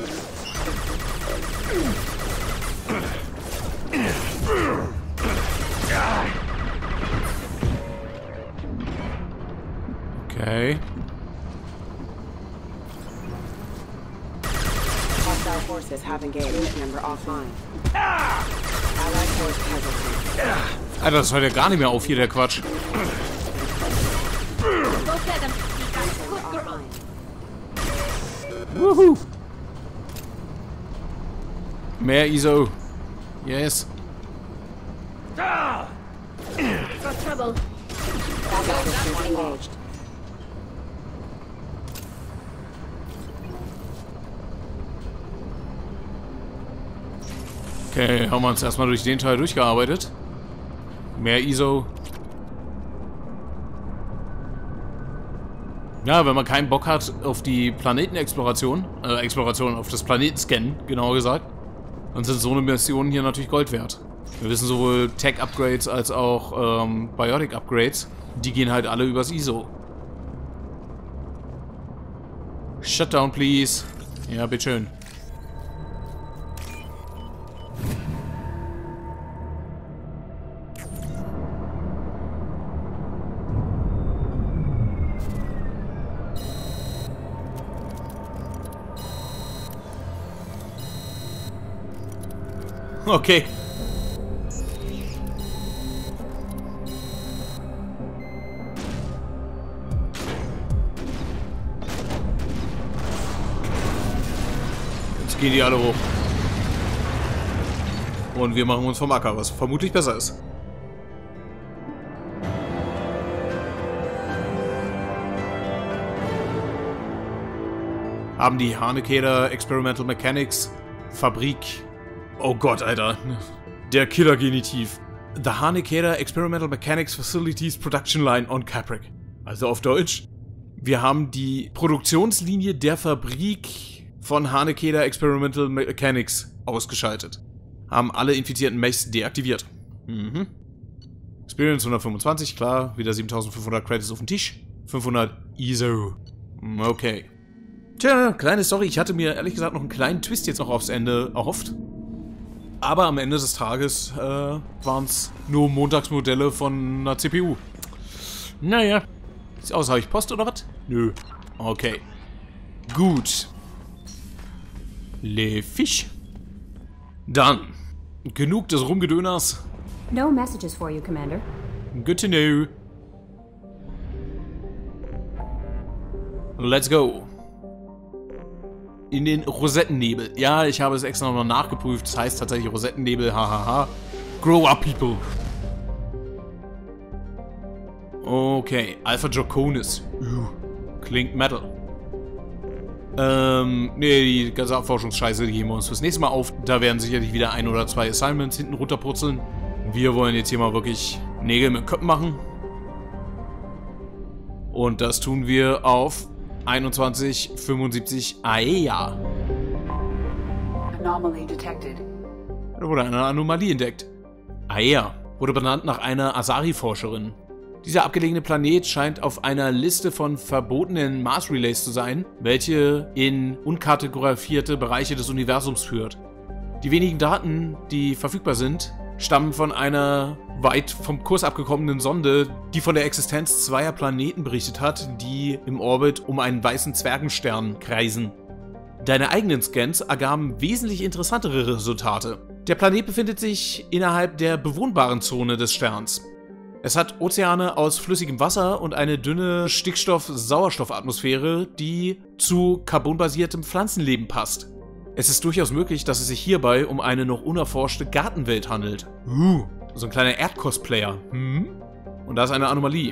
Okay. Hostile forces have engaged. Member offline. Allied force casualty. Alter, das hört ja gar nicht mehr auf hier, der Quatsch. Wuhu. Mehr I S O. Yes. Got trouble. Backup systems engaged. Okay, haben wir uns erstmal durch den Teil durchgearbeitet. Mehr I S O. Ja, wenn man keinen Bock hat auf die Planetenexploration, äh, Exploration auf das Planetenscannen, genauer gesagt, dann sind so eine Missionen hier natürlich Gold wert. Wir wissen sowohl Tech-Upgrades als auch ähm, Biotic-Upgrades, die gehen halt alle übers I S O. Shutdown, please. Ja, bitteschön. Okay. Jetzt gehen die alle hoch. Und wir machen uns vom Acker, was vermutlich besser ist. Haben die Hanekeder Experimental Mechanics Fabrik. Oh Gott, Alter. Der Killer-Genitiv. The Hanekeder Experimental Mechanics Facilities Production Line on Capric. Also auf Deutsch. Wir haben die Produktionslinie der Fabrik von Hanekeder Experimental Mechanics ausgeschaltet. Haben alle infizierten Mechs deaktiviert. Mhm. Experience hundertfünfundzwanzig, klar. Wieder siebentausendfünfhundert Credits auf dem Tisch. fünfhundert I S O. Okay. Tja, kleine Story. Ich hatte mir ehrlich gesagt noch einen kleinen Twist jetzt noch aufs Ende erhofft. Aber am Ende des Tages äh, waren es nur Montagsmodelle von einer C P U. Naja. Sieht aus, habe ich Post oder was? Nö. Okay. Gut. Le Fisch. Dann. Genug des Rumgedöners. No messages for you, Commander. Good to know. Let's go. In den Rosettennebel. Ja, ich habe es extra noch nachgeprüft. Das heißt tatsächlich Rosettennebel. Hahaha. Grow up, people. Okay. Alpha Draconis. Uh, klingt metal. Ähm, nee, die ganze Abforschungsscheiße, die geben wir uns fürs nächste Mal auf. Da werden sicherlich wieder ein oder zwei Assignments hinten runterpurzeln. Wir wollen jetzt hier mal wirklich Nägel mit Köpfen machen. Und das tun wir auf einundzwanzig fünfundsiebzig A E A. Anomaly detected. Da wurde eine Anomalie entdeckt. A E A wurde benannt nach einer Asari-Forscherin. Dieser abgelegene Planet scheint auf einer Liste von verbotenen Mars-Relays zu sein, welche in unkartografierte Bereiche des Universums führt. Die wenigen Daten, die verfügbar sind, stammen von einer weit vom Kurs abgekommenen Sonde, die von der Existenz zweier Planeten berichtet hat, die im Orbit um einen weißen Zwergenstern kreisen. Deine eigenen Scans ergaben wesentlich interessantere Resultate. Der Planet befindet sich innerhalb der bewohnbaren Zone des Sterns. Es hat Ozeane aus flüssigem Wasser und eine dünne Stickstoff-Sauerstoffatmosphäre, die zu carbonbasiertem Pflanzenleben passt. Es ist durchaus möglich, dass es sich hierbei um eine noch unerforschte Gartenwelt handelt. Uh, so ein kleiner Erd-Cosplayer. Hm? Und da ist eine Anomalie. M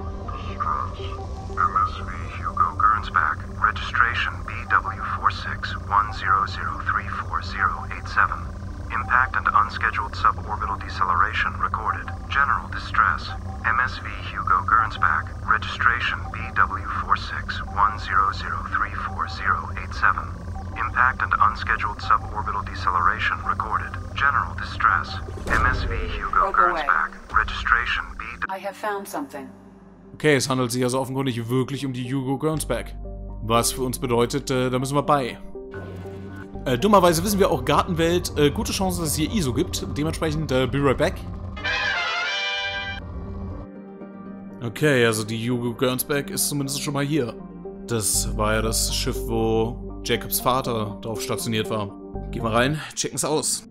S V Hugo Gernsback, Registration B W four six one zero zero three four zero eight seven. Impact and unscheduled suborbital deceleration recorded. General distress. M S V Hugo Gernsback, Registration B W four six one zero zero three four zero eight seven. Impact and unscheduled suborbital deceleration recorded. General distress. M S V Hugo Gernsback, Registration B W... I have found something. Okay, es handelt sich also offenkundig wirklich um die Hugo Gernsback. Was für uns bedeutet, äh, da müssen wir bei. Äh, dummerweise wissen wir auch Gartenwelt, äh, gute Chance, dass es hier I S O gibt. Dementsprechend, äh, be right back. Okay, also die Hugo Gernsback ist zumindest schon mal hier. Das war ja das Schiff, wo Jacobs Vater drauf stationiert war. Gehen wir rein, checken es aus.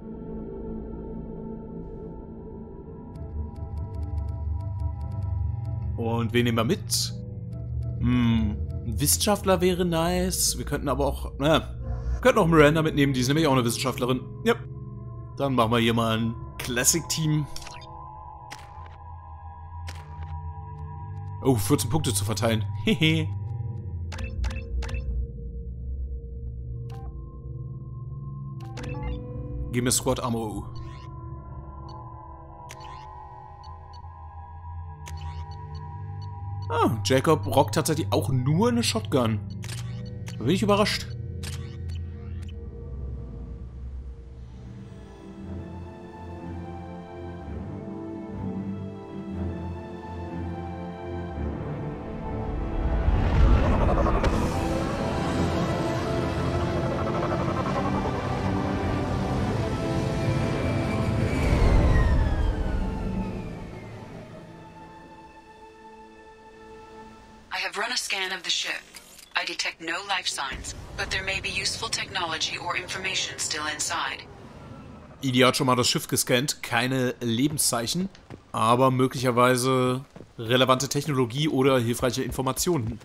Und wen nehmen wir mit? Hm, ein Wissenschaftler wäre nice. Wir könnten aber auch, na, wir könnten auch Miranda mitnehmen, die ist nämlich auch eine Wissenschaftlerin. Ja. Dann machen wir hier mal ein Classic-Team. Oh, vierzehn Punkte zu verteilen. Hehe. Gib mir Squad Ammo. Ah, Jacob rockt tatsächlich auch nur eine Shotgun. Da bin ich überrascht. Run a scan of the ship. I detect no life signs, but there may be useful technology or information still inside. Edie hat schon mal das Schiff gescannt. Keine Lebenszeichen, aber möglicherweise relevante Technologie oder hilfreiche Informationen.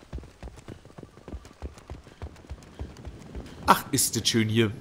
Ach, ist das schön hier.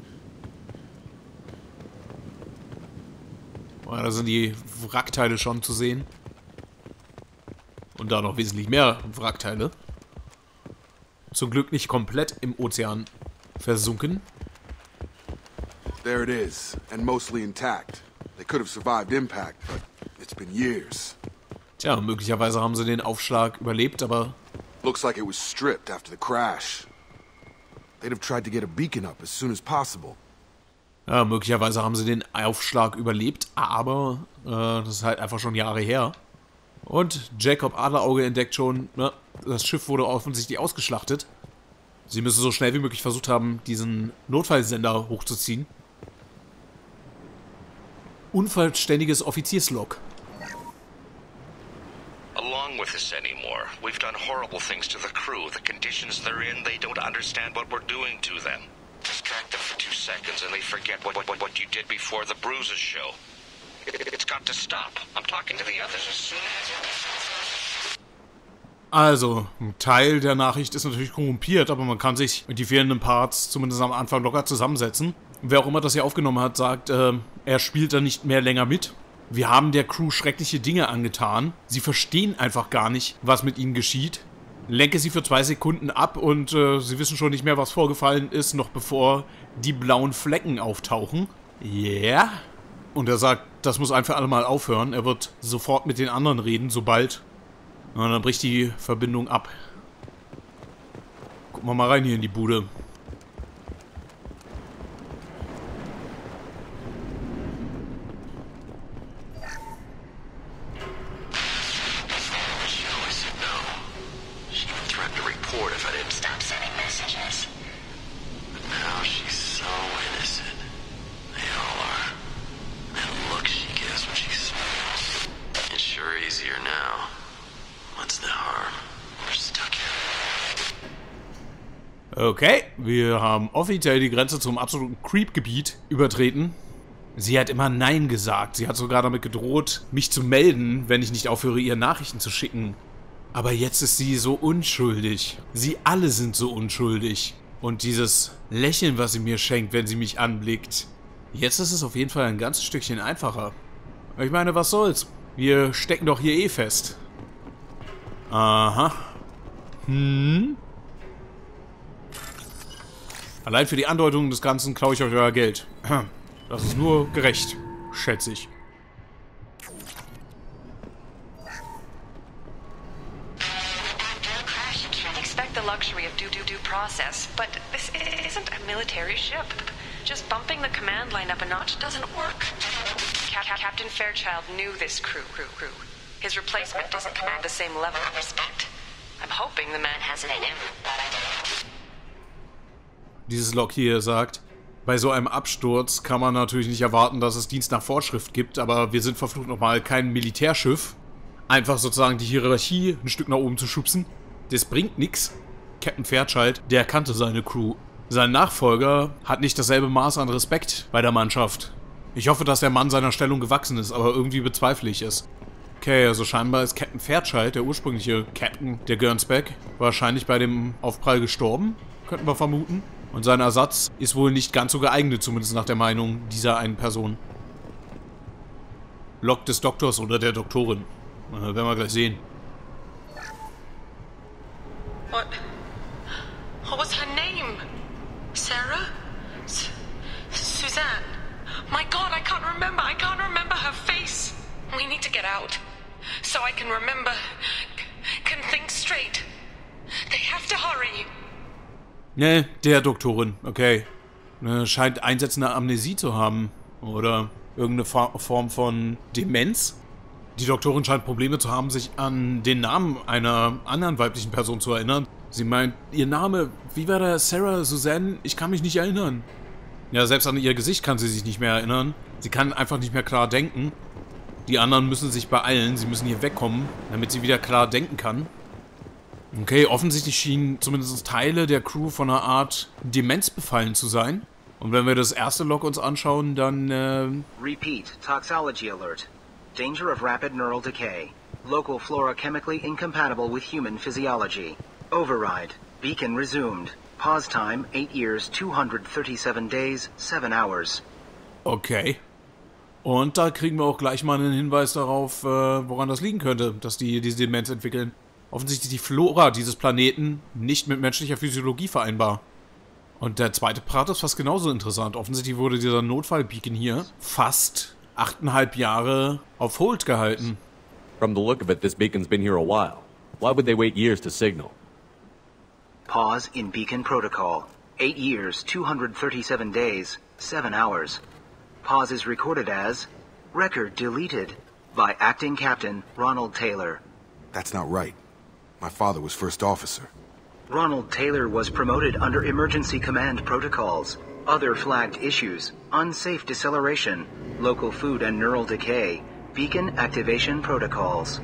Oh, da sind die Wrackteile schon zu sehen. Und da noch wesentlich mehr Wrackteile. Zum Glück nicht komplett im Ozean versunken. There it is, and mostly intact. They could have survived impact, but it's been years. Tja, möglicherweise haben sie den Aufschlag überlebt, aber... Looks like it was stripped after the crash. They'd have tried to get a beacon up as soon as possible. Ja, möglicherweise haben sie den Aufschlag überlebt, aber äh, das ist halt einfach schon Jahre her. Und Jacob Adlerauge entdeckt schon, ne, das Schiff wurde offensichtlich ausgeschlachtet. Sie müssen so schnell wie möglich versucht haben, diesen Notfallsender hochzuziehen. Unvollständiges Offizierslog. Along with this anymore. We've done horrible things to the crew. The conditions they're in, they don't understand what we're doing to them. Distract them for two seconds and they forget what, what, what you did before the bruises show. It, it's got to stop. I'm talking to the others as soon as... Also, ein Teil der Nachricht ist natürlich korrumpiert, aber man kann sich mit die fehlenden Parts zumindest am Anfang locker zusammensetzen. Wer auch immer das hier aufgenommen hat, sagt, äh, er spielt da nicht mehr länger mit. Wir haben der Crew schreckliche Dinge angetan. Sie verstehen einfach gar nicht, was mit ihnen geschieht. Lenke sie für zwei Sekunden ab und äh, sie wissen schon nicht mehr, was vorgefallen ist, noch bevor die blauen Flecken auftauchen. Yeah. Und er sagt, das muss ein für alle Mal aufhören. Er wird sofort mit den anderen reden, sobald... Und dann bricht die Verbindung ab. Gucken wir mal rein hier in die Bude. Okay, wir haben offiziell die Grenze zum absoluten Creep-Gebiet übertreten. Sie hat immer Nein gesagt. Sie hat sogar damit gedroht, mich zu melden, wenn ich nicht aufhöre, ihr Nachrichten zu schicken. Aber jetzt ist sie so unschuldig. Sie alle sind so unschuldig. Und dieses Lächeln, was sie mir schenkt, wenn sie mich anblickt. Jetzt ist es auf jeden Fall ein ganzes Stückchen einfacher. Ich meine, was soll's? Wir stecken doch hier eh fest. Aha. Hm? Allein für die Andeutung des Ganzen klaue ich euch euer Geld. Das ist nur gerecht, schätze ich. Expect the luxury of do-do-do process, but this isn't a military ship. Just bumping the command line up a notch doesn't work. Cap Captain Fairchild knew this crew, crew, crew. His replacement doesn't command the same level of respect. I'm hoping the man has it in him. Dieses Log hier sagt, bei so einem Absturz kann man natürlich nicht erwarten, dass es Dienst nach Vorschrift gibt, aber wir sind verflucht nochmal kein Militärschiff. Einfach sozusagen die Hierarchie ein Stück nach oben zu schubsen, das bringt nichts. Captain Fairchild, der kannte seine Crew. Sein Nachfolger hat nicht dasselbe Maß an Respekt bei der Mannschaft. Ich hoffe, dass der Mann seiner Stellung gewachsen ist, aber irgendwie bezweifle ich es. Okay, also scheinbar ist Captain Fairchild, der ursprüngliche Captain der Gernsback, wahrscheinlich bei dem Aufprall gestorben, könnten wir vermuten. Und sein Ersatz ist wohl nicht ganz so geeignet, zumindest nach der Meinung dieser einen Person. Log des Doktors oder der Doktorin. Äh, werden wir gleich sehen. What? What was her name? Sarah? S Suzanne? My God, I can't remember. I can't remember her face. We need to get out. So I can remember. Can think straight. They have to hurry. Ne, der Doktorin, okay. Ne, scheint einsetzende Amnesie zu haben. Oder irgendeine Form von Demenz. Die Doktorin scheint Probleme zu haben, sich an den Namen einer anderen weiblichen Person zu erinnern. Sie meint, ihr Name, wie war der? Sarah, Suzanne? Ich kann mich nicht erinnern. Ja, selbst an ihr Gesicht kann sie sich nicht mehr erinnern. Sie kann einfach nicht mehr klar denken. Die anderen müssen sich beeilen, sie müssen hier wegkommen, damit sie wieder klar denken kann. Okay, offensichtlich schienen zumindest Teile der Crew von einer Art Demenz befallen zu sein. Und wenn wir das erste Log uns anschauen, dann... Äh Repeat, Toxology Alert. Danger of rapid neural decay. Local flora chemically incompatible with human physiology. Override. Beacon resumed. Pause time, eight years, two hundred thirty-seven days, seven hours. Okay. Und da kriegen wir auch gleich mal einen Hinweis darauf, äh, woran das liegen könnte, dass die diese Demenz entwickeln. Offensichtlich die Flora dieses Planeten nicht mit menschlicher Physiologie vereinbar. Und der zweite Part ist fast genauso interessant. Offensichtlich wurde dieser Notfallbeacon hier fast achteinhalb Jahre auf Hold gehalten. From the look of it, this beacon's been here a while. Why would they wait years to signal? Pause in beacon protocol. Eight years, two hundred thirty-seven days, seven hours. Pause is recorded as record deleted by acting captain Ronald Taylor. That's not right. My father was first officer. Ronald Taylor was promoted under emergency command protocols. Other flagged issues: unsafe deceleration, local food and neural decay, beacon activation protocols.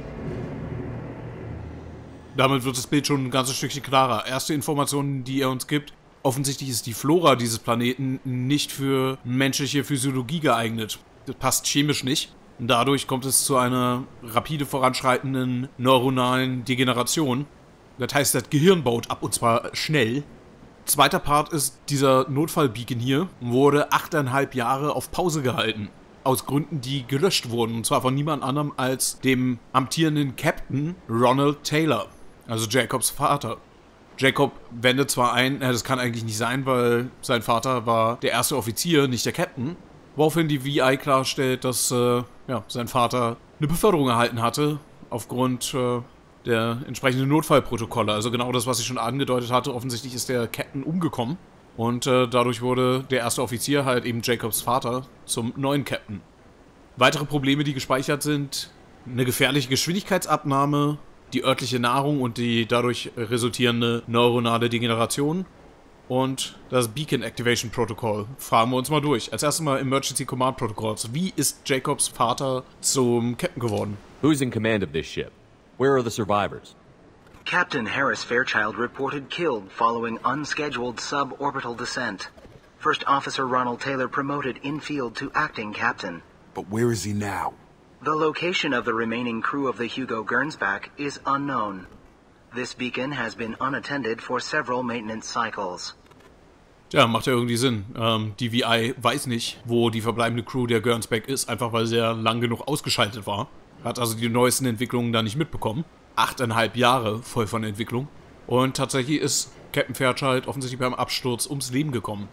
Damit wird das Bild schon ein ganzes Stückchen klarer. Erste Informationen, die er uns gibt. Offensichtlich ist die Flora dieses Planeten nicht für menschliche Physiologie geeignet. Das passt chemisch nicht. Und dadurch kommt es zu einer rapide voranschreitenden neuronalen Degeneration. Das heißt, das Gehirn baut ab, und zwar schnell. Zweiter Part ist, dieser Notfallbeacon hier wurde achteinhalb Jahre auf Pause gehalten. Aus Gründen, die gelöscht wurden. Und zwar von niemand anderem als dem amtierenden Captain Ronald Taylor. Also Jacobs Vater. Jacob wendet zwar ein, äh, das kann eigentlich nicht sein, weil sein Vater war der erste Offizier, nicht der Captain. Woraufhin die V I klarstellt, dass äh, ja, sein Vater eine Beförderung erhalten hatte, aufgrund äh, der entsprechenden Notfallprotokolle. Also genau das, was ich schon angedeutet hatte. Offensichtlich ist der Captain umgekommen. Und äh, dadurch wurde der erste Offizier, halt eben Jacobs Vater, zum neuen Captain. Weitere Probleme, die gespeichert sind: eine gefährliche Geschwindigkeitsabnahme, die örtliche Nahrung und die dadurch resultierende neuronale Degeneration und das Beacon Activation Protocol. Fragen wir uns mal durch. Als erstes mal Emergency Command Protocols. Wie ist Jacobs Vater zum Captain geworden? Who's in command of this ship? Where are the survivors? Captain Harris Fairchild reported killed following unscheduled suborbital descent. First Officer Ronald Taylor promoted in-field to acting captain. But where is he now? The location of the remaining crew of the Hugo Gernsback is unknown. This beacon has been unattended for several maintenance cycles. Ja, macht ja irgendwie Sinn. Ähm, die V I weiß nicht, wo die verbleibende Crew der Gernsback ist, einfach weil sie ja lang genug ausgeschaltet war. Hat also die neuesten Entwicklungen da nicht mitbekommen. Achteinhalb Jahre voll von Entwicklung. Und tatsächlich ist Captain Fairchild offensichtlich beim Absturz ums Leben gekommen.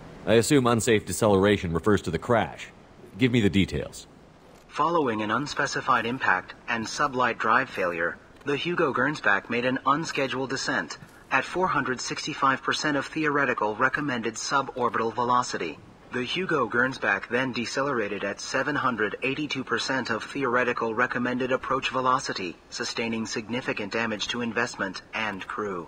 I assume unsafe deceleration refers to the crash. Give me the details. Following an unspecified impact and sublight drive failure, the Hugo Gernsback made an unscheduled descent at four hundred sixty-five percent of theoretical recommended suborbital velocity. The Hugo Gernsback then decelerated at seven hundred eighty-two percent of theoretical recommended approach velocity, sustaining significant damage to investment and crew.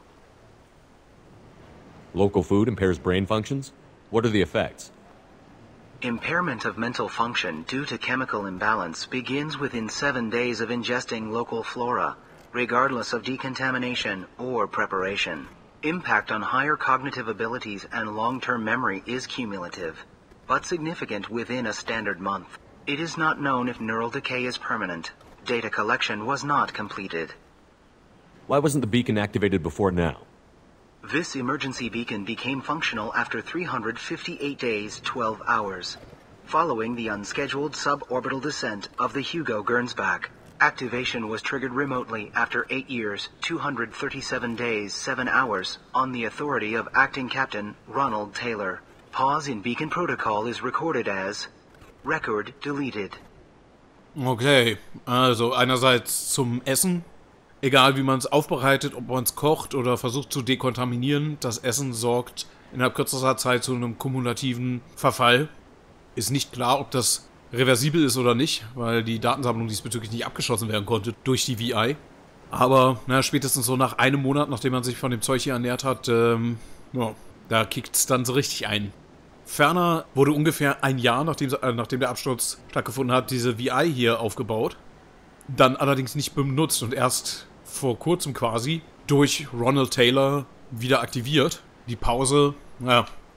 Local food impairs brain functions? What are the effects? Impairment of mental function due to chemical imbalance begins within seven days of ingesting local flora, regardless of decontamination or preparation. Impact on higher cognitive abilities and long-term memory is cumulative, but significant within a standard month. It is not known if neural decay is permanent. Data collection was not completed. Why wasn't the beacon activated before now? This emergency beacon became functional after three hundred fifty-eight days, twelve hours, following the unscheduled suborbital descent of the Hugo Gernsback. Activation was triggered remotely after eight years, two hundred thirty-seven days, seven hours, on the authority of Acting Captain Ronald Taylor. Pause in beacon protocol is recorded as record deleted. Okay, also einerseits zum Essen. Egal wie man es aufbereitet, ob man es kocht oder versucht zu dekontaminieren, das Essen sorgt innerhalb kürzester Zeit zu einem kumulativen Verfall. Ist nicht klar, ob das reversibel ist oder nicht, weil die Datensammlung diesbezüglich nicht abgeschlossen werden konnte durch die V I. Aber na, spätestens so nach einem Monat, nachdem man sich von dem Zeug hier ernährt hat, ähm, ja, da kickt es dann so richtig ein. Ferner wurde ungefähr ein Jahr, nachdem, äh, nachdem der Absturz stattgefunden hat, diese V I hier aufgebaut. Dann allerdings nicht benutzt und erst vor kurzem quasi durch Ronald Taylor wieder aktiviert. Die Pause, naja,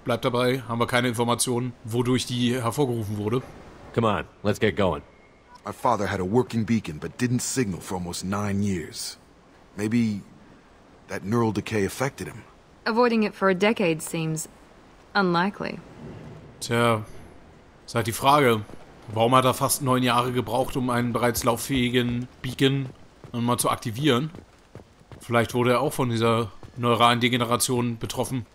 bleibt dabei, haben wir keine Informationen, wodurch die hervorgerufen wurde. Come on, let's get going. My father had a working beacon, but didn't signal for almost nine years. Maybe that neural decay affected him. Avoiding it for a decade seems unlikely. Tja, ist halt die Frage, warum hat er fast neun Jahre gebraucht, um einen bereits lauffähigen Beacon mal zu aktivieren? Vielleicht wurde er auch von dieser neuralen Degeneration betroffen.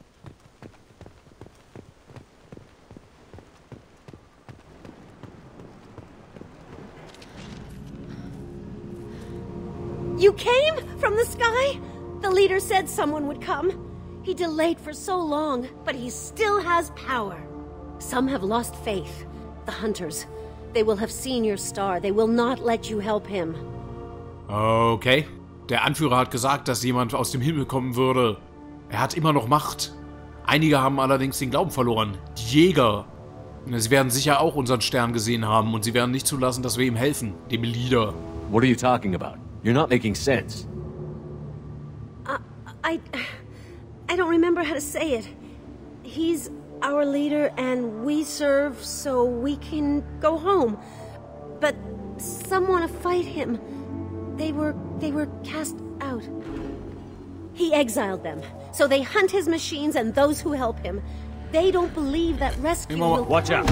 You came from the sky? The leader said someone would come. He delayed for so long, but he still has power. Some have lost faith. The hunters. They will have seen your star. They will not let you help him. Okay. Der Anführer hat gesagt, dass jemand aus dem Himmel kommen würde. Er hat immer noch Macht. Einige haben allerdings den Glauben verloren. Die Jäger. Sie werden sicher auch unseren Stern gesehen haben und sie werden nicht zulassen, dass wir ihm helfen, dem Leader. What are you talking about? You're not making sense. Uh, I... I don't remember how to say it. He's our leader and we serve so we can go home. But some want to fight him. They were... they were cast out. He exiled them. So they hunt his machines and those who help him. They don't believe that rescue will... Watch out!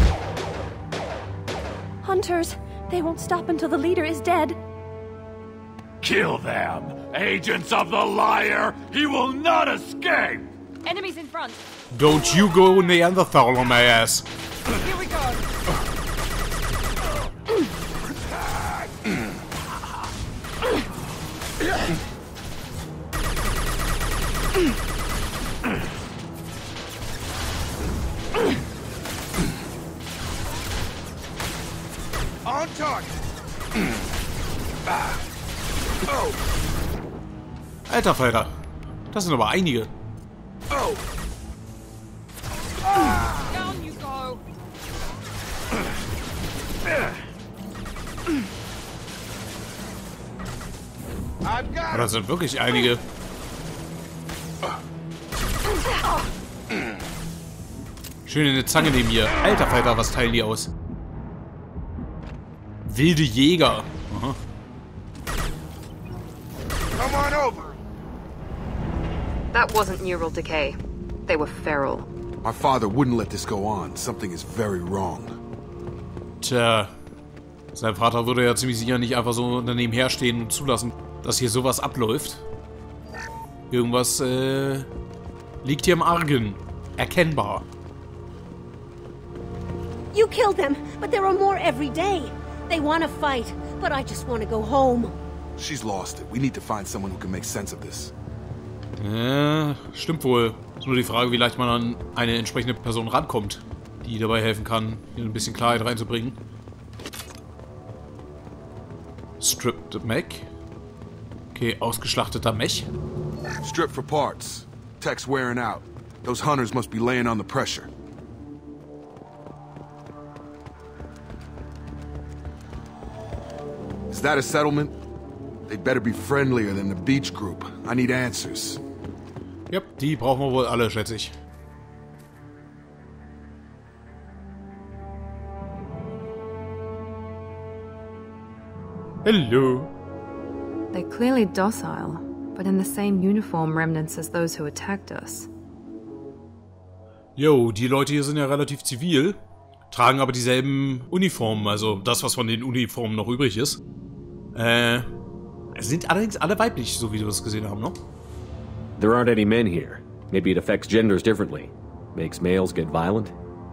Hunters, they won't stop until the leader is dead. Kill them! Agents of the liar! He will not escape! Enemies in front. Don't you go Neanderthal on my ass. Here we go. On target! Oh. Alter Falter, das sind aber einige. Oh. Down you go. Aber das sind wirklich einige. Schön eine Zange neben mir. Alter Falter, was teilen die aus? Wilde Jäger. Aha. Come on over. That wasn't neural decay. They were feral. My father wouldn't let this go on. Something is very wrong. Tja. Sein Vater würde ja ziemlich sicher nicht einfach so daneben herstehen und zulassen, dass hier sowas abläuft. Irgendwas, äh, liegt hier im Argen. Erkennbar. You killed them, but there are more every day. They want to fight, but I just want to go home. She's lost it. We need to find someone who can make sense of this. Ja, stimmt wohl. Ist nur die Frage, wie leicht man an eine entsprechende Person rankommt, die dabei helfen kann, hier ein bisschen Klarheit reinzubringen. Stripped Mech. Okay, ausgeschlachteter Mech. Strip for parts. Tech's wearing out. Those hunters must be laying on the pressure. Is that a settlement? They'd better be friendlier than the beach group. I need answers. Yep, die brauchen wir wohl alle, schätze ich. Hello. They're clearly docile, but in the same uniform remnants as those who attacked us. Jo, die Leute hier sind ja relativ zivil, tragen aber dieselben Uniformen, also das, was von den Uniformen noch übrig ist. Äh, sind allerdings alle weiblich, so wie wir es gesehen haben, ne? There aren't any men here. Maybe it affects genders differently. Makes males get violent?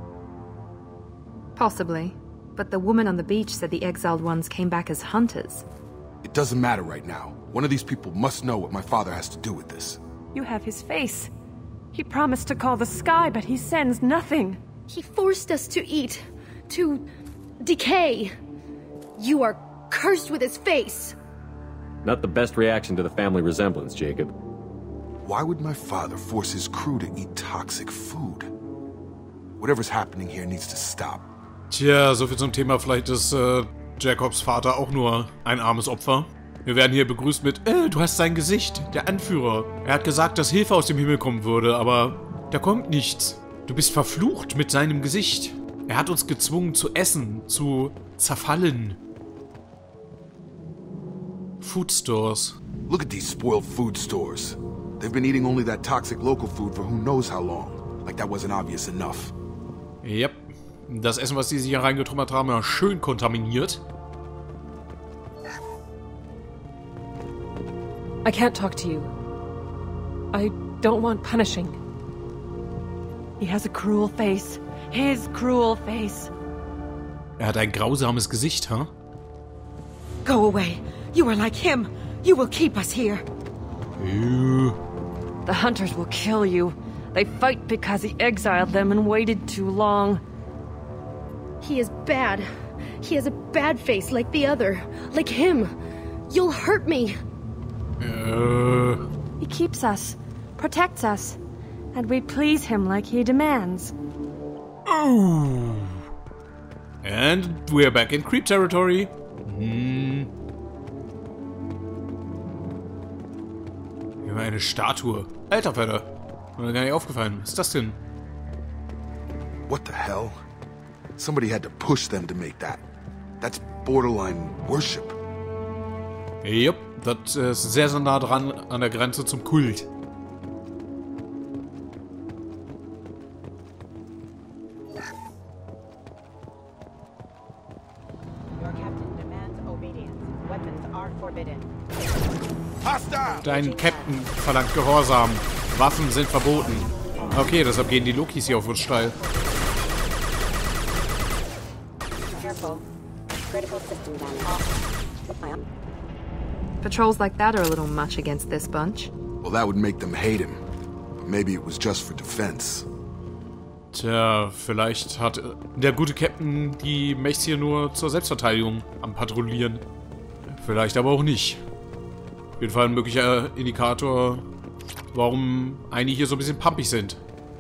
Possibly. But the woman on the beach said the exiled ones came back as hunters. It doesn't matter right now. One of these people must know what my father has to do with this. You have his face. He promised to call the sky, but he sends nothing. He forced us to eat, to decay. You are cursed with his face. Not the best reaction to the family resemblance, Jacob. Why would my father force his crew to eat toxic food? Whatever's happening here needs to stop. Tja, soviel zum Thema. Vielleicht ist äh, Jacobs Vater auch nur ein armes Opfer. Wir werden hier begrüßt mit, äh, du hast sein Gesicht, der Anführer. Er hat gesagt, dass Hilfe aus dem Himmel kommen würde, aber da kommt nichts. Du bist verflucht mit seinem Gesicht. Er hat uns gezwungen zu essen, zu zerfallen. Food stores. Look at these spoiled food stores. They've been eating only that toxic local food for who knows how long. Like that wasn't obvious enough. Yep. Das Essen, was die sich hier reingetrümmert haben, war schön kontaminiert. I can't talk to you. I don't want punishing. He has a cruel face. His cruel face. Er hat ein grausames Gesicht, huh? Go away. You are like him. You will keep us here. Ew. The hunters will kill you. They fight because he exiled them and waited too long. He is bad. He has a bad face like the other. Like him. You'll hurt me. Uh. He keeps us. Protects us. And we please him like he demands. Oh. And we're back in creep territory. Hm. Hier war eine Statue. Alter Vater. Mir gar nicht aufgefallen. Was ist das denn? What the hell? Somebody had to push them to make that. That's borderline worship. Yep, das ist sehr, sehr nah dran an der Grenze zum Kult. Dein Captain verlangt Gehorsam. Waffen sind verboten. Okay, deshalb gehen die Lokis hier auf uns steil. Patrols like that are a little much against this bunch. Well, that would make them hate him. But maybe it was just for defense. Tja, vielleicht hat der gute Captain die Mechs hier nur zur Selbstverteidigung am Patrouillieren. Vielleicht aber auch nicht. Auf jeden Fall ein möglicher Indikator, warum einige hier so ein bisschen pumpig sind.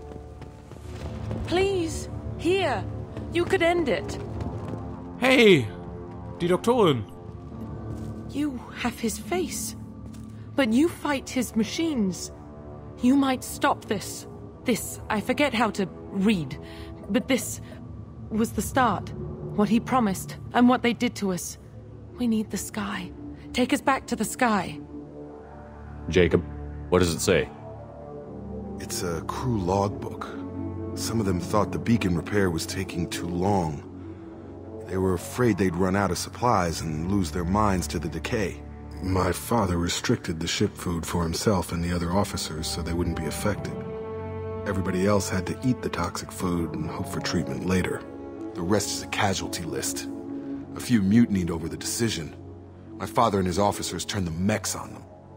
Please, here. You could end it. Hey, die Doktorin. You have his face, but you fight his machines. You might stop this. This, I forget how to read, but this was the start. What he promised, and what they did to us. We need the sky. Take us back to the sky. Jacob, what does it say? It's a crew logbook. Some of them thought the beacon repair was taking too long. They were afraid they'd run out of supplies and lose their minds to the decay. My father restricted the ship food for himself and the other officers so they wouldn't be affected. Everybody else had to eat the toxic food and hope for treatment later. The rest is a casualty list. A few mutinied over the decision. My father and his officers turned the mechs on them.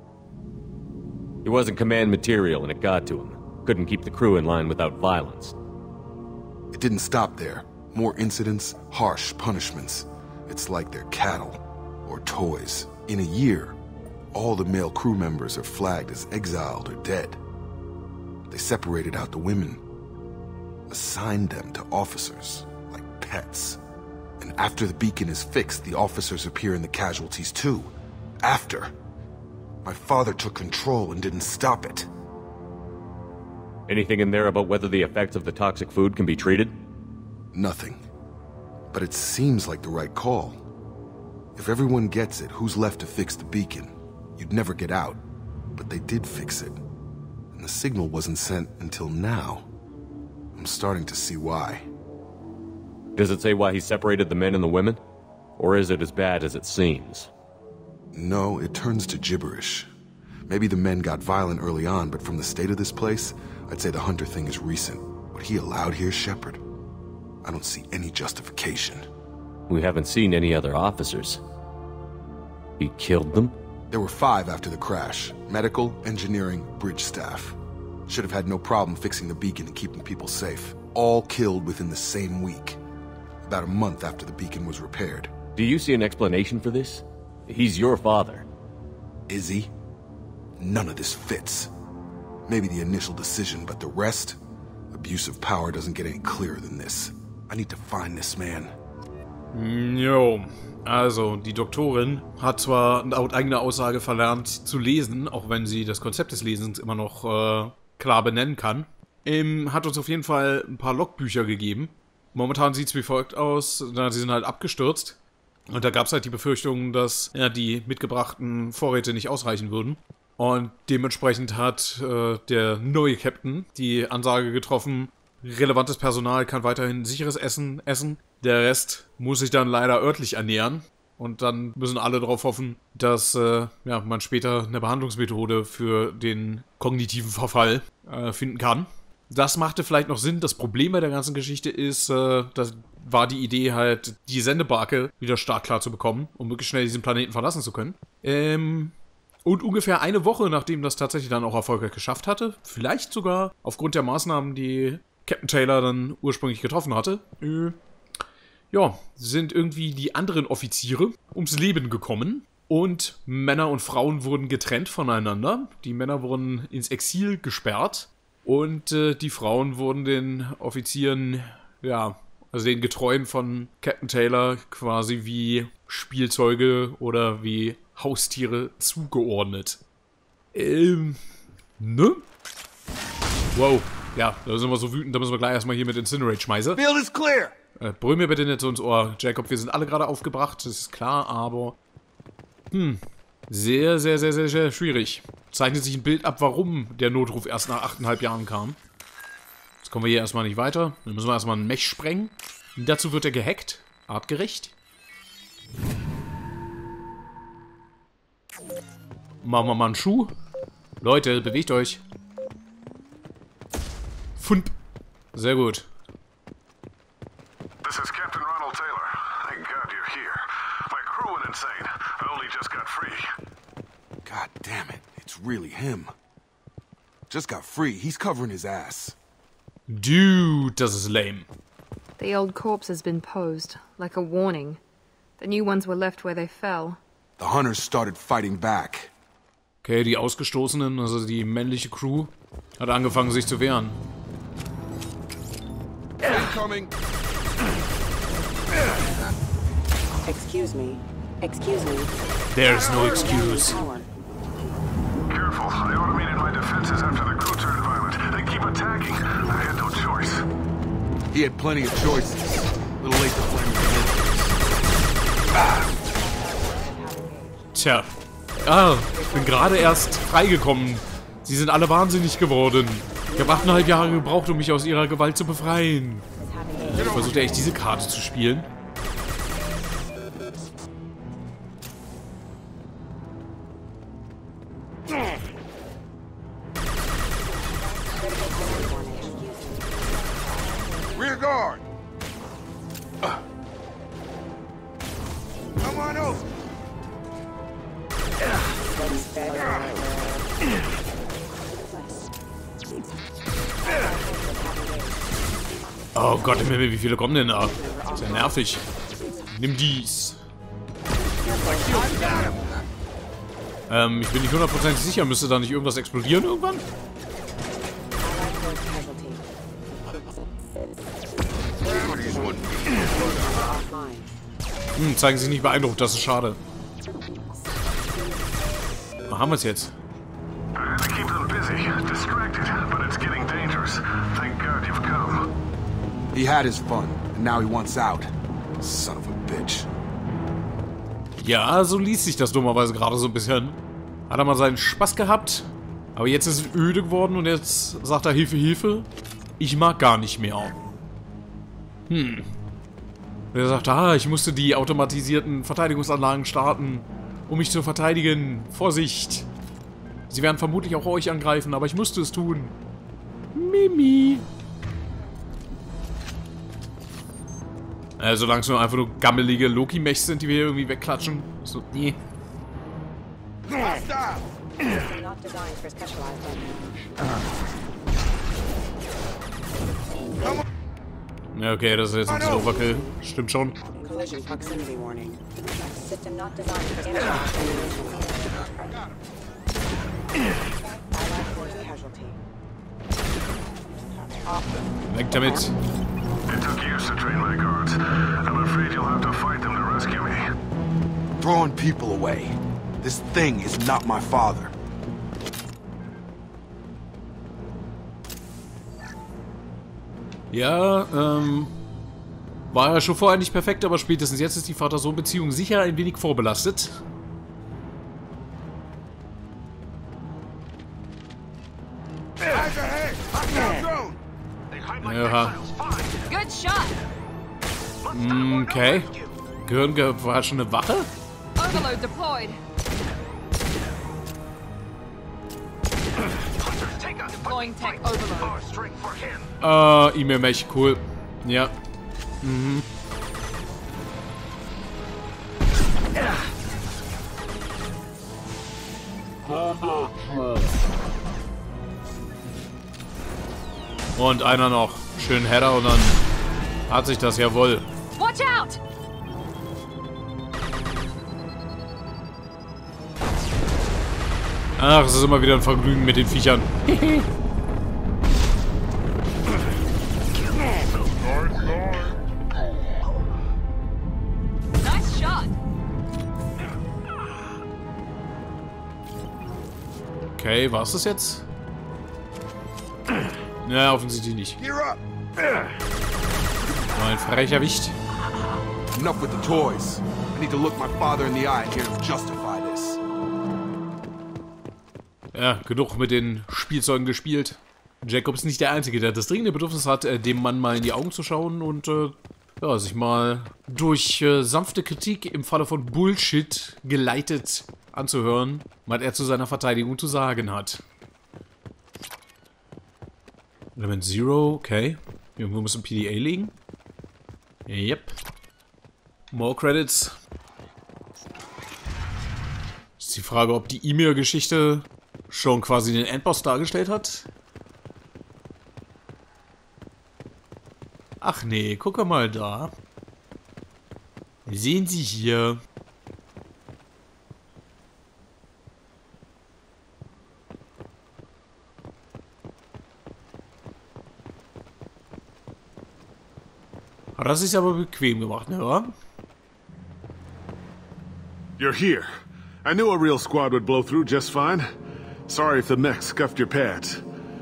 He wasn't command material and it got to him. Couldn't keep the crew in line without violence. It didn't stop there. More incidents, harsh punishments. It's like they're cattle or toys. In a year, all the male crew members are flagged as exiled or dead. They separated out the women, assigned them to officers, like pets. And after the beacon is fixed, the officers appear in the casualties too. After. My father took control and didn't stop it. Anything in there about whether the effects of the toxic food can be treated? Nothing. But it seems like the right call. If everyone gets it, who's left to fix the beacon? You'd never get out. But they did fix it. And the signal wasn't sent until now. I'm starting to see why. Does it say why he separated the men and the women? Or is it as bad as it seems? No, it turns to gibberish. Maybe the men got violent early on, but from the state of this place, I'd say the Hunter thing is recent. What he allowed here, Shepard, I don't see any justification. We haven't seen any other officers. He killed them? There were five after the crash. Medical, engineering, bridge staff. Should have had no problem fixing the beacon and keeping people safe. All killed within the same week. About a month after the beacon was repaired. Do you see an explanation for this? He's your father. Is he? None of this fits. Maybe the initial decision, but the rest? Abuse of power doesn't get any clearer than this. I need to find this man. Jo, also die Doktorin hat zwar laut eigener Aussage verlernt zu lesen, auch wenn sie das Konzept des Lesens immer noch äh, klar benennen kann. ähm, hat uns auf jeden Fall ein paar Logbücher gegeben. Momentan sieht es wie folgt aus. Na, sie sind halt abgestürzt. Und da gab es halt die Befürchtung, dass ja, die mitgebrachten Vorräte nicht ausreichen würden. Und dementsprechend hat äh, der neue Captain die Ansage getroffen, relevantes Personal kann weiterhin sicheres Essen essen. Der Rest muss sich dann leider örtlich ernähren. Und dann müssen alle darauf hoffen, dass äh, ja, man später eine Behandlungsmethode für den kognitiven Verfall äh, finden kann. Das machte vielleicht noch Sinn. Das Problem bei der ganzen Geschichte ist, äh, das war die Idee halt, die Sendebarke wieder startklar zu bekommen, um möglichst schnell diesen Planeten verlassen zu können. Ähm... Und ungefähr eine Woche, nachdem das tatsächlich dann auch erfolgreich geschafft hatte, vielleicht sogar aufgrund der Maßnahmen, die Captain Taylor dann ursprünglich getroffen hatte, äh, ja, sind irgendwie die anderen Offiziere ums Leben gekommen. Und Männer und Frauen wurden getrennt voneinander. Die Männer wurden ins Exil gesperrt. Und äh, die Frauen wurden den Offizieren, ja, also den Getreuen von Captain Taylor quasi wie Spielzeuge oder wie Haustiere zugeordnet. Ähm, ne? Wow, ja, da sind wir so wütend, da müssen wir gleich erstmal hier mit Incinerate schmeißen. Field is clear! Äh, brüll mir bitte nicht so ins Ohr, Jacob, wir sind alle gerade aufgebracht, das ist klar, aber... Hm, sehr, sehr, sehr, sehr, sehr schwierig. Zeichnet sich ein Bild ab, warum der Notruf erst nach achteinhalb Jahren kam. Jetzt kommen wir hier erstmal nicht weiter. Dann müssen wir erstmal einen Mech sprengen. Dazu wird er gehackt, artgerecht. Machen wir mal einen Schuh. Leute, bewegt euch. Fund. Sehr gut. This is Captain Ronald Taylor. Thank God you're here. My crew went insane. I only just got free. God damn it. It's really him. Just got free. He's covering his ass. Dude, das ist lame. The old corpse has been posed, like a warning. The new ones were left where they fell. The hunters started fighting back. Okay, die Ausgestoßenen, also die männliche Crew, hat angefangen, sich zu wehren. Incoming. Excuse me. Excuse me. There's no excuse. Careful, I automated my defenses after the crew turned violent. They keep attacking. I had no choice. He had plenty of choices. A little late to flame the ah. Tja. Ah, bin gerade erst freigekommen. Sie sind alle wahnsinnig geworden. Ich habe achteinhalb Jahre gebraucht, um mich aus ihrer Gewalt zu befreien. Ich versuchte echt, diese Karte zu spielen. Rear guard. Uh. Come on over. Oh Gott im Himmel, wie viele kommen denn da? Sehr nervig. Nimm dies. Ähm, ich bin nicht hundertprozentig sicher. Müsste da nicht irgendwas explodieren irgendwann? Hm, zeigen sich nicht beeindruckt. Das ist schade. Wo haben wir es jetzt? He had his fun, and now he wants out. Son of a bitch. Ja, so ließ sich das dummerweise gerade so ein bisschen. Hat er mal seinen Spaß gehabt, aber jetzt ist es öde geworden und jetzt sagt er Hilfe, Hilfe. Ich mag gar nicht mehr. Hm. Er sagt, ah, ich musste die automatisierten Verteidigungsanlagen starten, um mich zu verteidigen. Vorsicht. Sie werden vermutlich auch euch angreifen, aber ich musste es tun. Mimi. Äh, solange es nur einfach nur gammelige Loki-Mechs sind, die wir hier irgendwie wegklatschen. So, nee. Ja, okay, das ist jetzt ein bisschen Overkill. Stimmt schon. Weg damit. It took years to train my guards. I'm afraid you'll have to fight them to rescue me. Throwing people away. This thing is not my father. Ja, ähm... war ja schon vorher nicht perfekt, aber spätestens jetzt ist die Vater-Sohn-Beziehung sicher ein wenig vorbelastet. Ja. Good shot. Okay. Gehirn war schon eine Wache? Overload deployed. Deploying tech overload. Äh, E-Mail-Mech, cool. Ja. Mhm. Und einer noch. Schön Header und dann hat sich das ja wohl. Watch out! Ach, es ist immer wieder ein Vergnügen mit den Viechern. Nice shot. Okay, war's das jetzt? Ja, offensichtlich nicht. Ein frecher Wicht. Enough with the toys. I need to look my father in the eye and hear him justify this. Ja, genug mit den Spielzeugen gespielt. Jacob ist nicht der Einzige, der das dringende Bedürfnis hat, äh, dem Mann mal in die Augen zu schauen und äh, ja, sich mal durch äh, sanfte Kritik im Falle von Bullshit geleitet anzuhören, was er zu seiner Verteidigung zu sagen hat. Element Zero, okay. Irgendwo muss ein P D A liegen. Yep. More Credits. Ist die Frage, ob die E-Mail-Geschichte schon quasi den Endboss dargestellt hat? Ach nee, guck mal da. Sehen Sie hier. Das ist aber bequem gemacht, ne, wa? You're here. I knew a real squad would blow through just fine. Sorry if the mech scuffed your pads.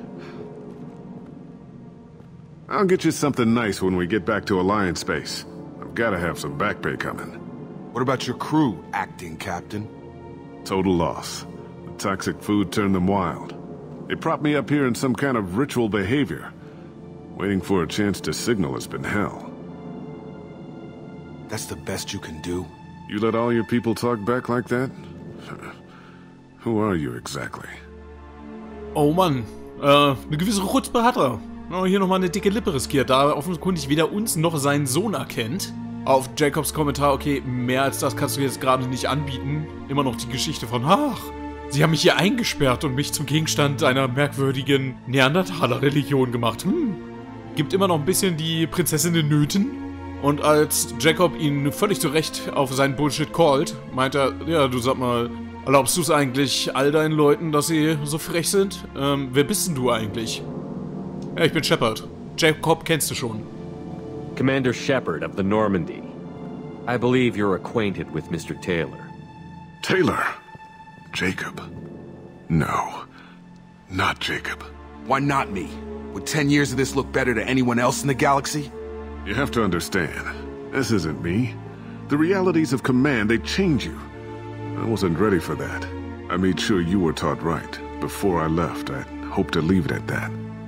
I'll get you something nice when we get back to Alliance space. I've gotta have some back pay coming. What about your crew, acting captain? Total loss. The toxic food turned them wild. They propped me up here in some kind of ritual behavior. Waiting for a chance to signal has been hell. That's the best you can do? You let all your people talk back like that? Who are you exactly? Oh Mann, äh, eine gewisse Chutzpe hat er. Oh, hier nochmal eine dicke Lippe riskiert, da er offenkundig weder uns noch seinen Sohn erkennt. Auf Jacobs Kommentar, okay, mehr als das kannst du jetzt gerade nicht anbieten. Immer noch die Geschichte von, ach, sie haben mich hier eingesperrt und mich zum Gegenstand einer merkwürdigen Neandertaler-Religion gemacht. Hm, gibt immer noch ein bisschen die Prinzessin in Nöten. Und als Jacob ihn völlig zu Recht auf seinen Bullshit callt, meint er, ja, du sag mal, erlaubst du es eigentlich all deinen Leuten, dass sie so frech sind? Ähm, wer bist denn du eigentlich? Ja, ich bin Shepard. Jacob kennst du schon. Commander Shepard of the Normandy. I believe you're acquainted with Mister Taylor. Taylor? Jacob? No. Not Jacob. Why not me? Would ten years of this look better to anyone else in the galaxy? You have to understand, this isn't me. The realities of command, they change you. I wasn't ready for that. I made sure you were taught right. Before I left, I hoped to leave it at that.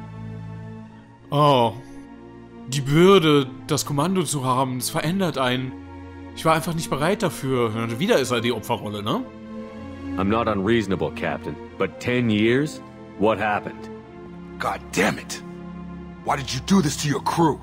Oh. Die Bürde, das Kommando zu haben, es verändert einen. Ich war einfach nicht bereit dafür. Wieder ist er die Opferrolle, ne? I'm not unreasonable, Captain. But ten years? What happened? God damn it! Why did you do this to your crew?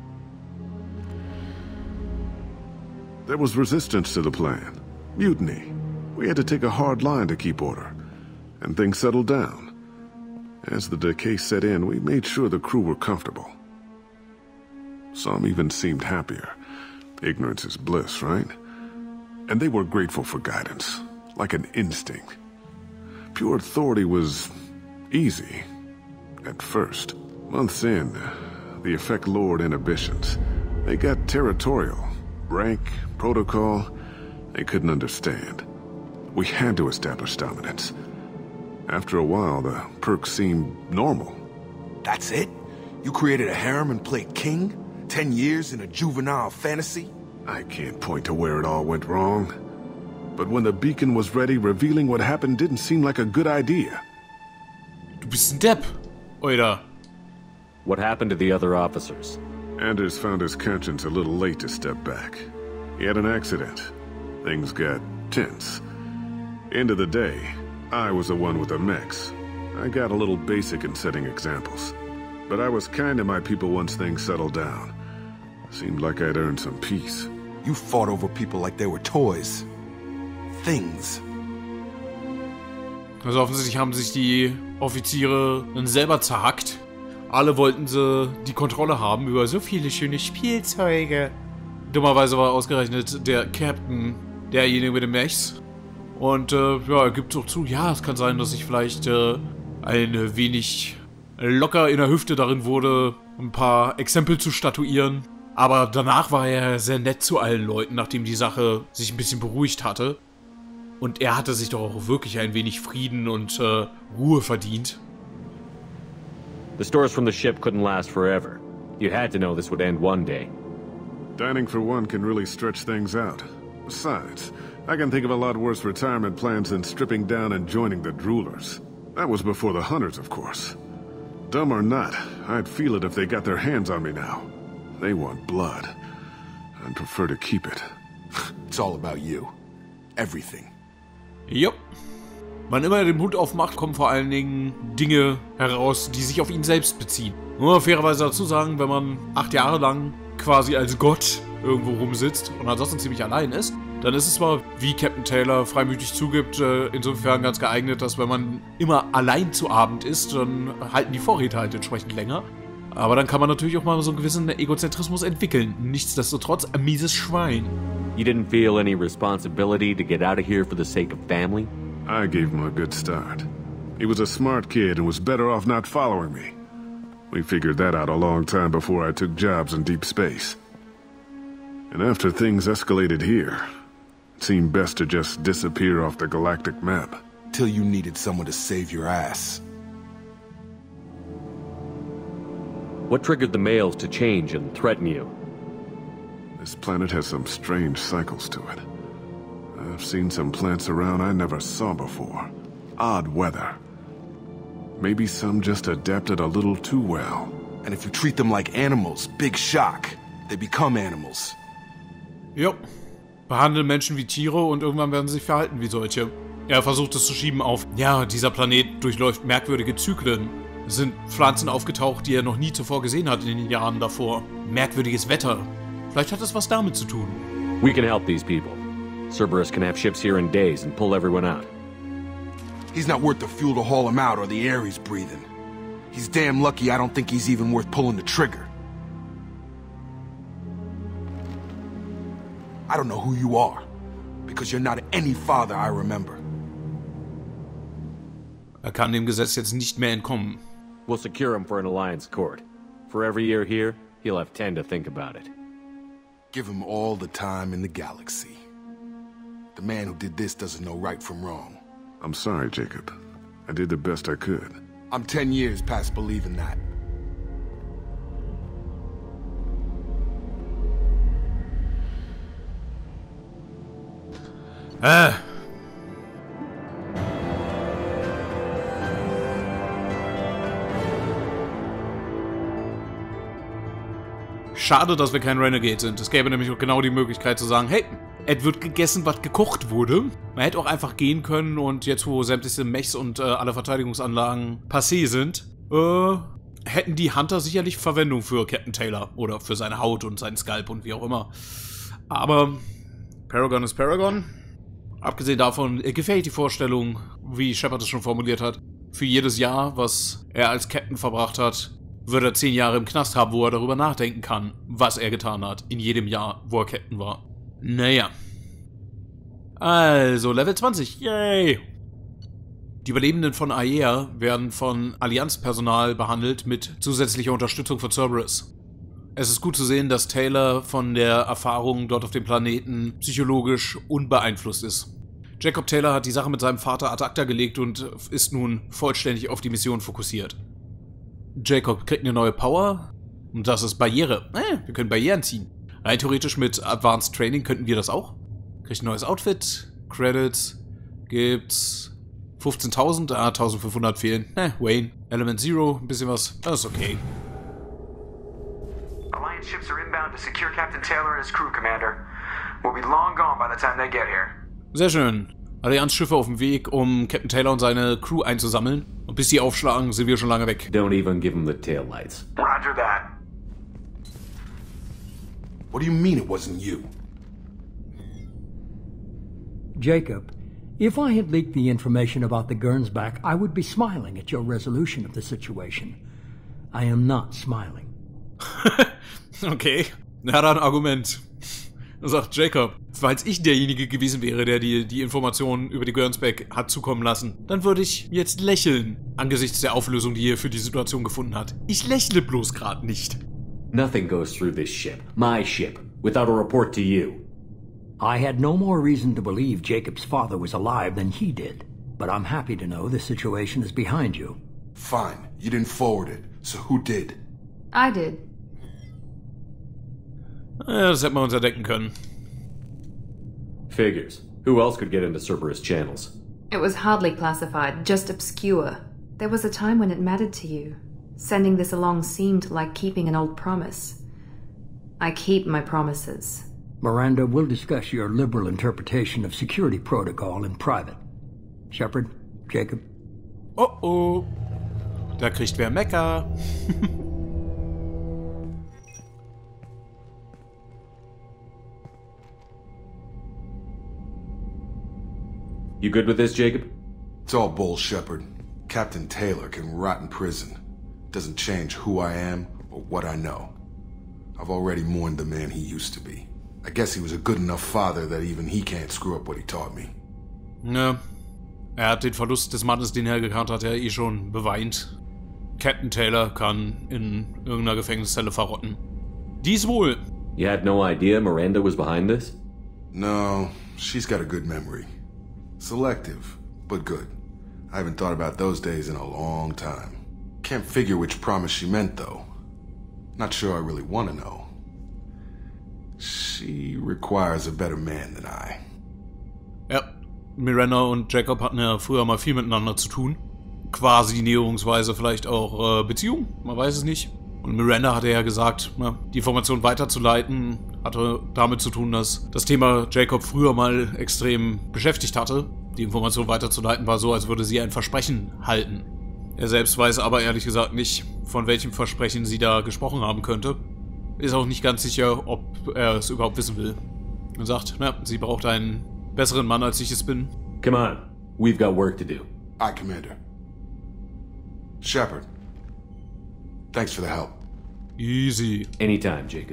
There was resistance to the plan. Mutiny. We had to take a hard line to keep order. And things settled down. As the decay set in, we made sure the crew were comfortable. Some even seemed happier. Ignorance is bliss, right? And they were grateful for guidance, like an instinct. Pure authority was easy, at first. Months in, the effect lowered inhibitions. They got territorial. Rank, protocol, they couldn't understand. We had to establish dominance. After a while, the perks seemed normal. That's it? You created a harem and played king? Ten years in a juvenile fantasy? I can't point to where it all went wrong. But when the beacon was ready, revealing what happened didn't seem like a good idea. Du bist ein Depp, oder? What happened to the other officers? Anders found his conscience a little late to step back. He had an accident. Things got tense. End of the day, I was the one with the mechs. I got a little basic in setting examples. But I was kind to my people once things settled down. Seemed like I'd earned some peace. You fought over people like they were toys. Things. Also offensichtlich haben sich die Offiziere dann selber zerhackt. Alle wollten sie die Kontrolle haben über so viele schöne Spielzeuge. Dummerweise war ausgerechnet der Captain derjenige mit den Mechs. Und äh, ja, er gibt auch zu, ja, es kann sein, dass ich vielleicht äh, ein wenig locker in der Hüfte darin wurde, ein paar Exempel zu statuieren. Aber danach war er sehr nett zu allen Leuten, nachdem die Sache sich ein bisschen beruhigt hatte. Und er hatte sich doch auch wirklich ein wenig Frieden und äh, Ruhe verdient. The stores from the ship couldn't last forever. You had to know this would end one day. Dining for one can really stretch things out. Besides, I can think of a lot worse retirement plans than stripping down and joining the Droolers. That was before the Hunters, of course. Dumb or not, I'd feel it if they got their hands on me now. They want blood. I'd prefer to keep it. It's all about you. Everything. Jupp. Wann immer er den Mund aufmacht, kommen vor allen Dingen Dinge heraus, die sich auf ihn selbst beziehen. Nur fairerweise dazu sagen, wenn man acht Jahre lang quasi als Gott irgendwo rumsitzt und ansonsten ziemlich allein ist, dann ist es zwar, wie Captain Taylor freimütig zugibt, insofern ganz geeignet, dass wenn man immer allein zu Abend isst, dann halten die Vorräte halt entsprechend länger. Aber dann kann man natürlich auch mal so einen gewissen Egozentrismus entwickeln. Nichtsdestotrotz ein mieses Schwein. You didn't feel any responsibility to get out of here for the sake of family? I gave him a good start. He was a smart kid and was better off not following me. We figured that out a long time before I took jobs in deep space. And after things escalated here, it seemed best to just disappear off the galactic map. Till you needed someone to save your ass. What triggered the males to change and threaten you? This planet has some strange cycles to it. I've seen some plants around I never saw before. Odd weather. Maybe some just adapted a little too well. And if you treat them like animals, big shock. They become animals. Jo. Behandeln Menschen wie Tiere und irgendwann werden sie sich verhalten wie solche. Er versucht es zu schieben auf, ja, dieser Planet durchläuft merkwürdige Zyklen. Es sind Pflanzen aufgetaucht, die er noch nie zuvor gesehen hat in den Jahren davor. Merkwürdiges Wetter. Vielleicht hat es was damit zu tun. We can help these people. Cerberus can have ships here in days and pull everyone out. He's not worth the fuel to haul him out or the air he's breathing. He's damn lucky I don't think he's even worth pulling the trigger. I don't know who you are, because you're not any father I remember. Er kann dem Gesetz jetzt nicht mehr entkommen. We'll secure him for an alliance court. For every year here, he'll have ten to think about it. Give him all the time in the galaxy. The man who did this doesn't know right from wrong. I'm sorry, Jacob. I did the best I could. I'm ten years past believing that. Äh. Schade, dass wir kein Renegade sind. Es gäbe nämlich auch genau die Möglichkeit zu sagen, hey, es wird gegessen, was gekocht wurde. Man hätte auch einfach gehen können und jetzt, wo sämtliche Mechs und äh, alle Verteidigungsanlagen passé sind, äh, hätten die Hunter sicherlich Verwendung für Captain Taylor oder für seine Haut und seinen Skalp und wie auch immer. Aber Paragon ist Paragon. Abgesehen davon äh, gefällt die Vorstellung, wie Shepard es schon formuliert hat, für jedes Jahr, was er als Captain verbracht hat, würde er zehn Jahre im Knast haben, wo er darüber nachdenken kann, was er getan hat, in jedem Jahr, wo er Captain war. Naja. Also, Level zwanzig, yay! Die Überlebenden von Aea werden von Allianzpersonal behandelt mit zusätzlicher Unterstützung von Cerberus. Es ist gut zu sehen, dass Taylor von der Erfahrung dort auf dem Planeten psychologisch unbeeinflusst ist. Jacob Taylor hat die Sache mit seinem Vater ad acta gelegt und ist nun vollständig auf die Mission fokussiert. Jacob kriegt eine neue Power. Und das ist Barriere. Eh, wir können Barrieren ziehen. Rein theoretisch mit Advanced Training könnten wir das auch. Kriegt ein neues Outfit. Credits. Gibt's fünfzehntausend. Ah, eintausendfünfhundert fehlen. Eh, Wayne. Element Zero. Ein bisschen was. Das ist okay. Alliance ships are inbound to secure Captain Taylor and his crew, Commander. We'll be long gone by the time they get here. Sehr schön. Allianz-Schiffe auf dem Weg, um Captain Taylor und seine Crew einzusammeln. Und bis sie aufschlagen, sind wir schon lange weg. Don't even give them the tail lights. Roger that. What do you mean it wasn't you? Jacob, if I had leaked the information about the Gernsback, I would be smiling at your resolution of the situation. I am not smiling. Okay, na dann Argument. Sagt Jacob, falls ich derjenige gewesen wäre, der die, die Informationen über die Gernsback hat zukommen lassen, dann würde ich jetzt lächeln, angesichts der Auflösung, die er für die Situation gefunden hat. Ich lächle bloß gerade nicht. Nothing goes through this ship, my ship, without a report to you. I had no more reason to believe Jacob's father was alive than he did, but I'm happy to know the situation is behind you. Fine, you didn't forward it, so who did? I did. Ja, das hätten wir uns erdenken können. Figures. Who else could get into Cerberus channels? It was hardly classified, just obscure. There was a time when it mattered to you. Sending this along seemed like keeping an old promise. I keep my promises. Miranda, we'll discuss your liberal interpretation of security protocol in private. Shepard, Jacob. Oh oh. Da kriegt wer Mecker. You good with this, Jacob? It's all bull, Shepard. Captain Taylor can rot in prison. Doesn't change who I am or what I know. I've already mourned the man he used to be. I guess he was a good enough father that even he can't screw up what he taught me. Ja. Er hat den Verlust des Mannes, den er gekannt hat, ja eh schon beweint. Captain Taylor kann in irgendeiner Gefängniszelle verrotten. Dies wohl. You had no idea Miranda was behind this? No, she's got a good memory. Selective, but good. I haven't thought about those days in a long time. Can't figure which promise she meant, though. Not sure I really want to know. She requires a better man than I. Ja, Miranda und Jacob hatten ja früher mal viel miteinander zu tun. Quasi näherungsweise vielleicht auch äh, Beziehung, man weiß es nicht. Und Miranda hatte ja gesagt, na, die Information weiterzuleiten, hatte damit zu tun, dass das Thema Jacob früher mal extrem beschäftigt hatte. Die Information weiterzuleiten war so, als würde sie ein Versprechen halten. Er selbst weiß aber ehrlich gesagt nicht, von welchem Versprechen sie da gesprochen haben könnte. Ist auch nicht ganz sicher, ob er es überhaupt wissen will. Er sagt, na, sie braucht einen besseren Mann, als ich es bin. Come on, we've got work to do. Aye, Commander. Shepard, thanks for the help. Easy. Anytime, Jacob.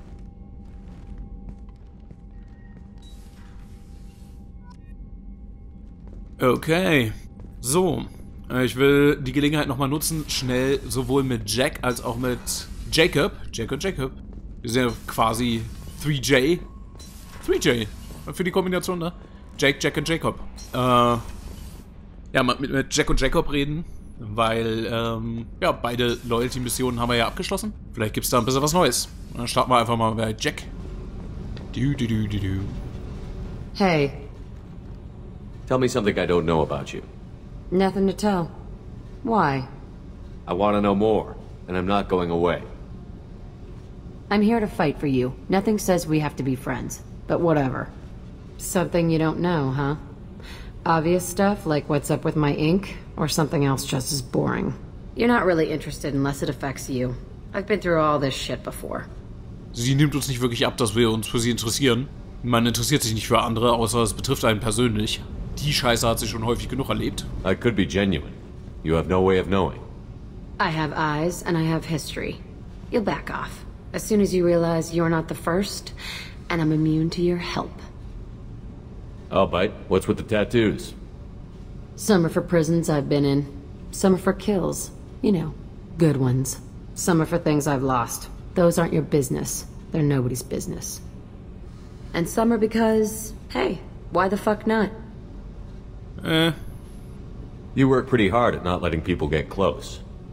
Okay. So. Ich will die Gelegenheit nochmal nutzen, schnell sowohl mit Jack als auch mit Jacob. Jack und Jacob. Wir sind ja quasi drei J. drei J. Für die Kombination, ne? Jake, Jack und Jacob. Äh, ja, mit, mit Jack und Jacob reden. Weil, ähm, ja, beide Loyalty-Missionen haben wir ja abgeschlossen. Vielleicht gibt es da ein bisschen was Neues. Dann starten wir einfach mal bei Jack. Du, du, du, du, du. Hey. Tell me something I don't know about you. Nothing to tell. Why? I want to know more, and I'm not going away. I'm here to fight for you. Nothing says we have to be friends, but whatever. Something you don't know, huh? Obvious stuff, like what's up with my ink, or something else just as boring. You're not really interested unless it affects you. I've been through all this shit before. Sie nimmt uns nicht wirklich ab, dass wir uns für sie interessieren. Man interessiert sich nicht für andere, außer es betrifft einen persönlich. Die Scheiße hat sie schon häufig genug erlebt. I could be genuine. You have no way of knowing. I have eyes and I have history. You'll back off. As soon as you realize you're not the first, and I'm immune to your help. I'll bite. What's with the tattoos? Some are for prisons I've been in. Some are for kills. You know, good ones. Some are for things I've lost. Those aren't your business. They're nobody's business. And some are because, hey, why the fuck not? Eh. You work pretty hard at not letting people get close.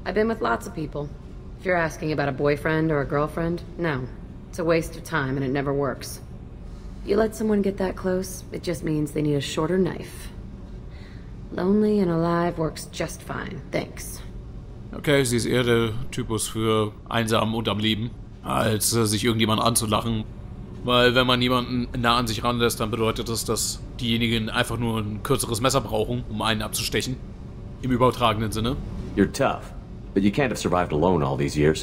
I've been with lots of people. If you're asking about a boyfriend or a girlfriend, no. It's a waste of time and it never works. You let someone get that close, it just means they need a shorter knife. Lonely and alive works just fine, thanks. Okay, sie ist eher der Typus für einsam und am Leben, als äh, sich irgendjemand anzulachen. Weil wenn man jemanden nah an sich ranlässt, dann bedeutet das, dass diejenigen einfach nur ein kürzeres Messer brauchen, um einen abzustechen. Im übertragenen Sinne. You're tough, but you can't have survived alone all these years.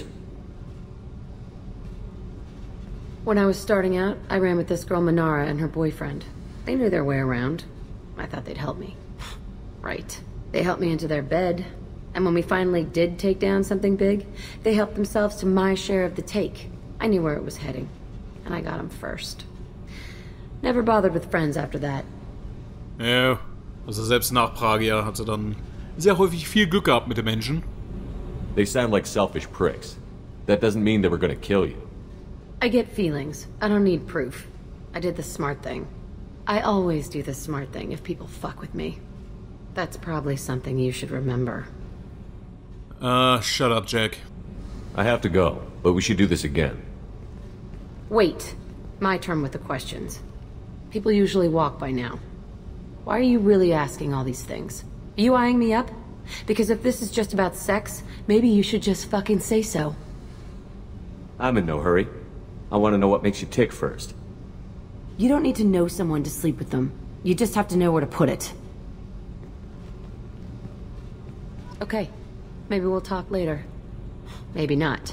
When I was starting out, I ran with this girl Manara and her boyfriend. They knew their way around. I thought they'd help me. Right. They helped me into their bed. And when we finally did take down something big, they helped themselves to my share of the take. I knew where it was heading. And I got them first. Never bothered with friends after that. Ja, also selbst nach Pragia hat sie dann sehr häufig viel Glück gehabt mit den Menschen. They sound like selfish pricks. That doesn't mean they were gonna kill you. I get feelings. I don't need proof. I did the smart thing. I always do the smart thing if people fuck with me. That's probably something you should remember. Uh, shut up, Jack. I have to go, but we should do this again. Wait. My turn with the questions. People usually walk by now. Why are you really asking all these things? Are you eyeing me up? Because if this is just about sex, maybe you should just fucking say so. I'm in no hurry. I want to know what makes you tick first. You don't need to know someone to sleep with them. You just have to know where to put it. Okay. Maybe we'll talk later. Maybe not.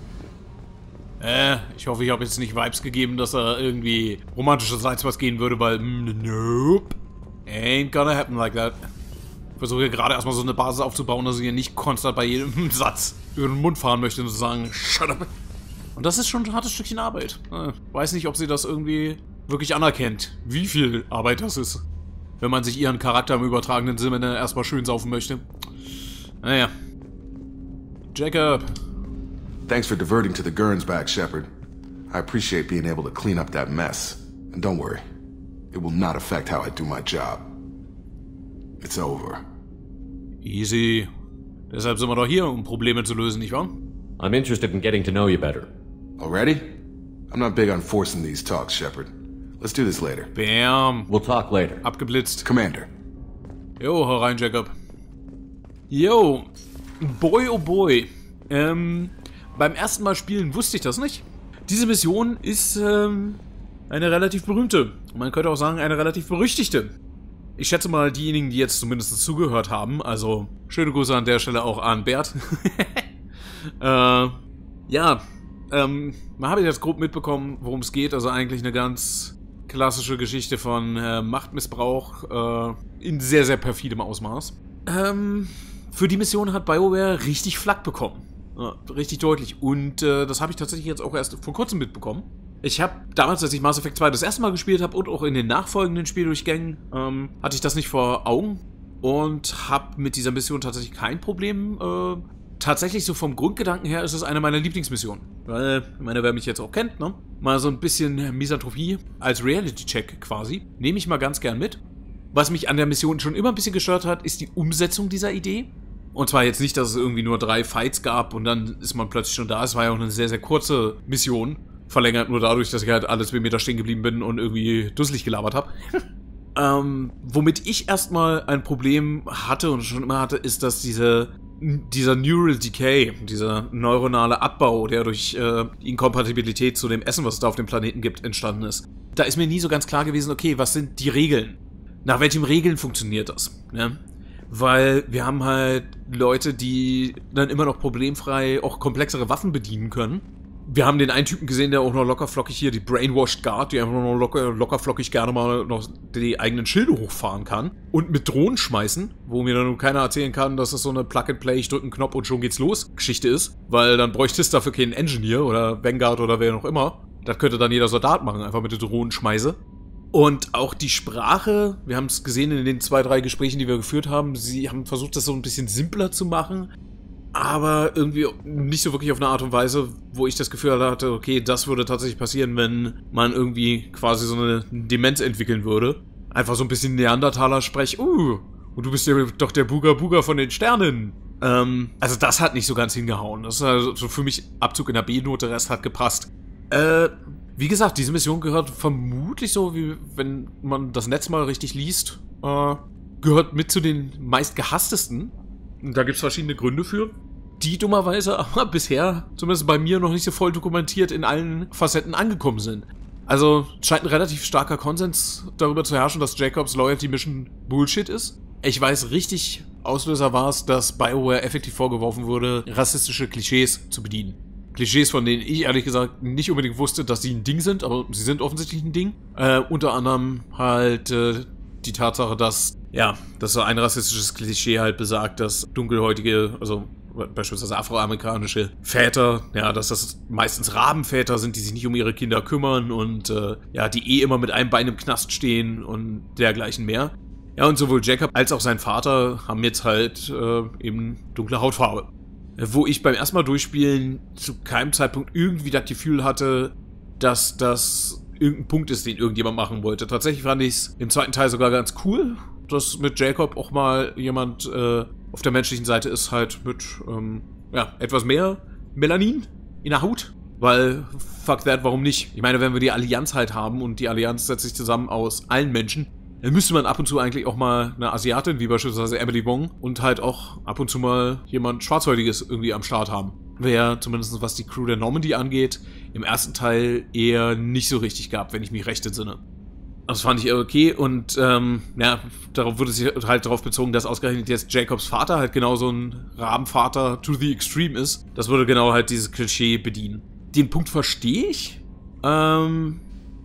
Äh, ich hoffe, ich habe jetzt nicht Vibes gegeben, dass er irgendwie romantischerseits was gehen würde, weil nope. Ain't gonna happen like that. Ich versuche hier gerade erstmal so eine Basis aufzubauen, dass ich hier nicht konstant bei jedem Satz über den Mund fahren möchte und zu sagen, shut up. Und das ist schon ein hartes Stückchen Arbeit. Ich weiß nicht, ob sie das irgendwie wirklich anerkennt, wie viel Arbeit das ist. Wenn man sich ihren Charakter im übertragenen Sinne erstmal schön saufen möchte. Naja. Jacob. Thanks for diverting to the Gernsback, Shepard. I appreciate being able to clean up that mess. And don't worry, it will not affect how I do my job. It's over. Easy. Deshalb sind wir doch hier, um Probleme zu lösen, nicht wahr? I'm interested in getting to know you better. Already? I'm not big on forcing these talks, Shepard. Let's do this later. Bam. We'll talk later. Abgeblitzt. Commander. Jo, hau rein, Jacob. Jo. Boy, oh boy. Ähm, beim ersten Mal spielen wusste ich das nicht. Diese Mission ist, ähm, eine relativ berühmte. Man könnte auch sagen, eine relativ berüchtigte. Ich schätze mal, diejenigen, die jetzt zumindest zugehört haben, also schöne Grüße an der Stelle auch an Bert. äh, ja, ähm, man habe jetzt grob mitbekommen, worum es geht. Also eigentlich eine ganz klassische Geschichte von äh, Machtmissbrauch äh, in sehr, sehr perfidem Ausmaß. Ähm, für die Mission hat BioWare richtig Flack bekommen. Ja, richtig deutlich. Und äh, das habe ich tatsächlich jetzt auch erst vor kurzem mitbekommen. Ich habe damals, als ich Mass Effect zwei das erste Mal gespielt habe und auch in den nachfolgenden Spieldurchgängen, ähm, hatte ich das nicht vor Augen und habe mit dieser Mission tatsächlich kein Problem. Äh, tatsächlich so vom Grundgedanken her ist es eine meiner Lieblingsmissionen. Weil, ich meine, wer mich jetzt auch kennt, ne? Mal so ein bisschen Misanthropie als Reality-Check quasi. Nehme ich mal ganz gern mit. Was mich an der Mission schon immer ein bisschen gestört hat, ist die Umsetzung dieser Idee. Und zwar jetzt nicht, dass es irgendwie nur drei Fights gab und dann ist man plötzlich schon da. Es war ja auch eine sehr, sehr kurze Mission. Verlängert nur dadurch, dass ich halt alles bei mir da stehen geblieben bin und irgendwie dusselig gelabert habe. ähm, womit ich erstmal ein Problem hatte und schon immer hatte, ist, dass diese, dieser Neural Decay, dieser neuronale Abbau, der durch äh, die Inkompatibilität zu dem Essen, was es da auf dem Planeten gibt, entstanden ist. Da ist mir nie so ganz klar gewesen, okay, was sind die Regeln? Nach welchen Regeln funktioniert das? Ne? Weil wir haben halt Leute, die dann immer noch problemfrei auch komplexere Waffen bedienen können. Wir haben den einen Typen gesehen, der auch noch lockerflockig hier, die Brainwashed Guard, die einfach noch locker, lockerflockig gerne mal noch die eigenen Schilde hochfahren kann. Und mit Drohnen schmeißen, wo mir dann keiner erzählen kann, dass das so eine Plug-and-Play, ich drücke einen Knopf und schon geht's los Geschichte ist. Weil dann bräuchte es dafür keinen Engineer oder Vanguard oder wer noch immer. Das könnte dann jeder Soldat machen, einfach mit der Drohnenschmeiße. Und auch die Sprache, wir haben es gesehen in den zwei, drei Gesprächen, die wir geführt haben, sie haben versucht, das so ein bisschen simpler zu machen. Aber irgendwie nicht so wirklich auf eine Art und Weise, wo ich das Gefühl hatte, okay, das würde tatsächlich passieren, wenn man irgendwie quasi so eine Demenz entwickeln würde. Einfach so ein bisschen Neandertaler-Sprech. Uh, und du bist ja doch der Buga Buga von den Sternen. Ähm, also das hat nicht so ganz hingehauen. Das ist also so für mich Abzug in der B-Note, Rest hat gepasst. Äh, wie gesagt, diese Mission gehört vermutlich so, wie wenn man das Netz mal richtig liest, äh, gehört mit zu den meist gehasstesten. Und da gibt es verschiedene Gründe für, die dummerweise aber bisher, zumindest bei mir, noch nicht so voll dokumentiert in allen Facetten angekommen sind. Also scheint ein relativ starker Konsens darüber zu herrschen, dass Jacobs Loyalty Mission Bullshit ist. Ich weiß, richtig Auslöser war es, dass BioWare effektiv vorgeworfen wurde, rassistische Klischees zu bedienen. Klischees, von denen ich ehrlich gesagt nicht unbedingt wusste, dass sie ein Ding sind, aber sie sind offensichtlich ein Ding. Äh, unter anderem halt äh, die Tatsache, dass, ja, dass so ein rassistisches Klischee halt besagt, dass dunkelhäutige, also beispielsweise afroamerikanische Väter, ja, dass das meistens Rabenväter sind, die sich nicht um ihre Kinder kümmern und äh, ja, die eh immer mit einem Bein im Knast stehen und dergleichen mehr. Ja, und sowohl Jacob als auch sein Vater haben jetzt halt äh, eben dunkle Hautfarbe. Wo ich beim ersten Mal durchspielen zu keinem Zeitpunkt irgendwie das Gefühl hatte, dass das irgendein Punkt ist, den irgendjemand machen wollte. Tatsächlich fand ich es im zweiten Teil sogar ganz cool, dass mit Jacob auch mal jemand äh, auf der menschlichen Seite ist, halt mit ähm, ja, etwas mehr Melanin in der Haut. Weil, fuck that, warum nicht? Ich meine, wenn wir die Allianz halt haben und die Allianz setzt sich zusammen aus allen Menschen, dann müsste man ab und zu eigentlich auch mal eine Asiatin, wie beispielsweise Emily Wong, und halt auch ab und zu mal jemand Schwarzhäutiges irgendwie am Start haben. Wäre zumindest was die Crew der Normandy angeht, im ersten Teil eher nicht so richtig gab, wenn ich mich recht entsinne. Das fand ich okay und ähm, ja, darauf wurde sich halt darauf bezogen, dass ausgerechnet jetzt Jacobs Vater halt genau so ein Rabenvater to the extreme ist. Das würde genau halt dieses Klischee bedienen. Den Punkt verstehe ich, ähm...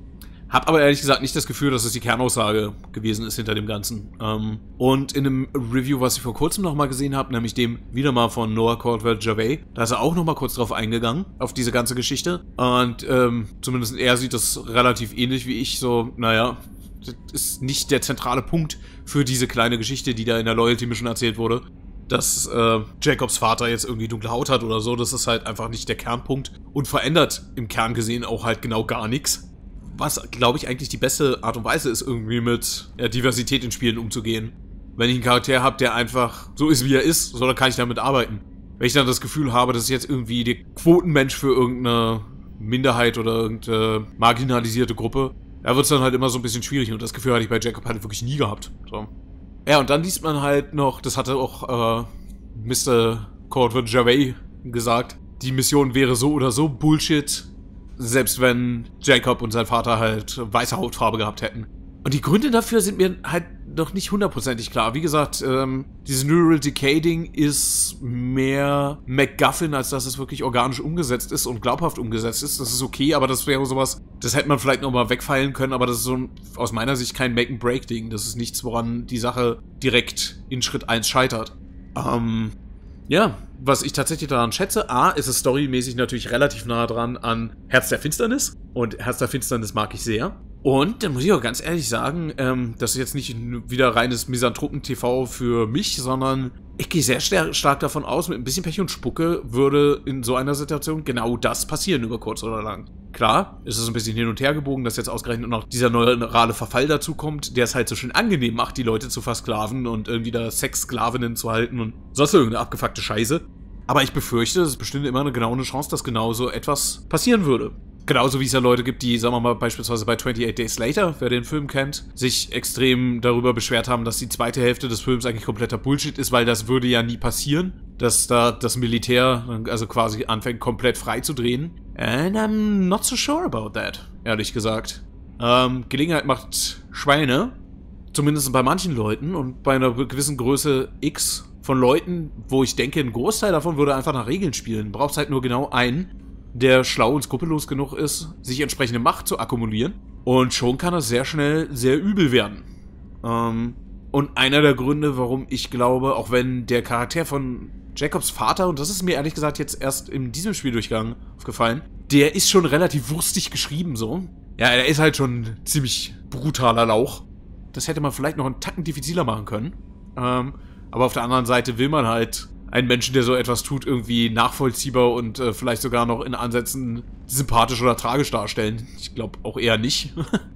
hab aber ehrlich gesagt nicht das Gefühl, dass es die Kernaussage gewesen ist hinter dem Ganzen. Ähm, und in einem Review, was ich vor kurzem nochmal gesehen habe, nämlich dem wieder mal von Noah Caldwell-Gervais, da ist er auch nochmal kurz drauf eingegangen, auf diese ganze Geschichte. Und ähm, zumindest er sieht das relativ ähnlich wie ich, so, naja, das ist nicht der zentrale Punkt für diese kleine Geschichte, die da in der Loyalty Mission erzählt wurde. Dass äh, Jacobs Vater jetzt irgendwie dunkle Haut hat oder so, das ist halt einfach nicht der Kernpunkt und verändert im Kern gesehen auch halt genau gar nichts. Was, glaube ich, eigentlich die beste Art und Weise ist, irgendwie mit ja, Diversität in Spielen umzugehen. Wenn ich einen Charakter habe, der einfach so ist, wie er ist, so, dann kann ich damit arbeiten. Wenn ich dann das Gefühl habe, das ist jetzt irgendwie der Quotenmensch für irgendeine Minderheit oder irgendeine marginalisierte Gruppe, da wird es dann halt immer so ein bisschen schwierig. Und das Gefühl hatte ich bei Jacob halt wirklich nie gehabt. So. Ja, und dann liest man halt noch, das hatte auch äh, Mister Caldwell-Gervais gesagt, die Mission wäre so oder so Bullshit, selbst wenn Jacob und sein Vater halt weiße Hautfarbe gehabt hätten. Und die Gründe dafür sind mir halt noch nicht hundertprozentig klar. Wie gesagt, ähm, dieses Neural Decay-Ding ist mehr MacGuffin, als dass es wirklich organisch umgesetzt ist und glaubhaft umgesetzt ist. Das ist okay, aber das wäre sowas, das hätte man vielleicht nochmal wegfeilen können, aber das ist so ein, aus meiner Sicht kein Make-and-Break-Ding. Das ist nichts, woran die Sache direkt in Schritt eins scheitert. Ähm... Ja, was ich tatsächlich daran schätze, A, ist es storymäßig natürlich relativ nah dran an Herz der Finsternis. Und Herz der Finsternis mag ich sehr. Und dann muss ich auch ganz ehrlich sagen, ähm, das ist jetzt nicht wieder reines Misanthropen-T V für mich, sondern ich gehe sehr stark davon aus, mit ein bisschen Pech und Spucke würde in so einer Situation genau das passieren, über kurz oder lang. Klar, ist es ein bisschen hin und her gebogen, dass jetzt ausgerechnet noch dieser neurale Verfall dazu kommt, der es halt so schön angenehm macht, die Leute zu versklaven und irgendwie da Sexsklavinnen zu halten und sonst irgendeine abgefuckte Scheiße. Aber ich befürchte, es bestünde immer eine genau eine Chance, dass genau so etwas passieren würde. Genauso wie es ja Leute gibt, die, sagen wir mal, beispielsweise bei twenty-eight Days Later, wer den Film kennt, sich extrem darüber beschwert haben, dass die zweite Hälfte des Films eigentlich kompletter Bullshit ist, weil das würde ja nie passieren, dass da das Militär also quasi anfängt, komplett frei zu drehen. And I'm not so sure about that, ehrlich gesagt. Ähm, Gelegenheit macht Schweine, zumindest bei manchen Leuten und bei einer gewissen Größe X von Leuten, wo ich denke, ein Großteil davon würde einfach nach Regeln spielen. Braucht halt nur genau einen, der schlau und skrupellos genug ist, sich entsprechende Macht zu akkumulieren. Und schon kann es sehr schnell sehr übel werden. Ähm, und einer der Gründe, warum ich glaube, auch wenn der Charakter von Jacobs Vater, und das ist mir ehrlich gesagt jetzt erst in diesem Spieldurchgang aufgefallen, der ist schon relativ wurstig geschrieben so. Ja, er ist halt schon ein ziemlich brutaler Lauch. Das hätte man vielleicht noch einen Tacken diffiziler machen können. Ähm, aber auf der anderen Seite will man halt einen Menschen, der so etwas tut, irgendwie nachvollziehbar und äh, vielleicht sogar noch in Ansätzen sympathisch oder tragisch darstellen. Ich glaube auch eher nicht.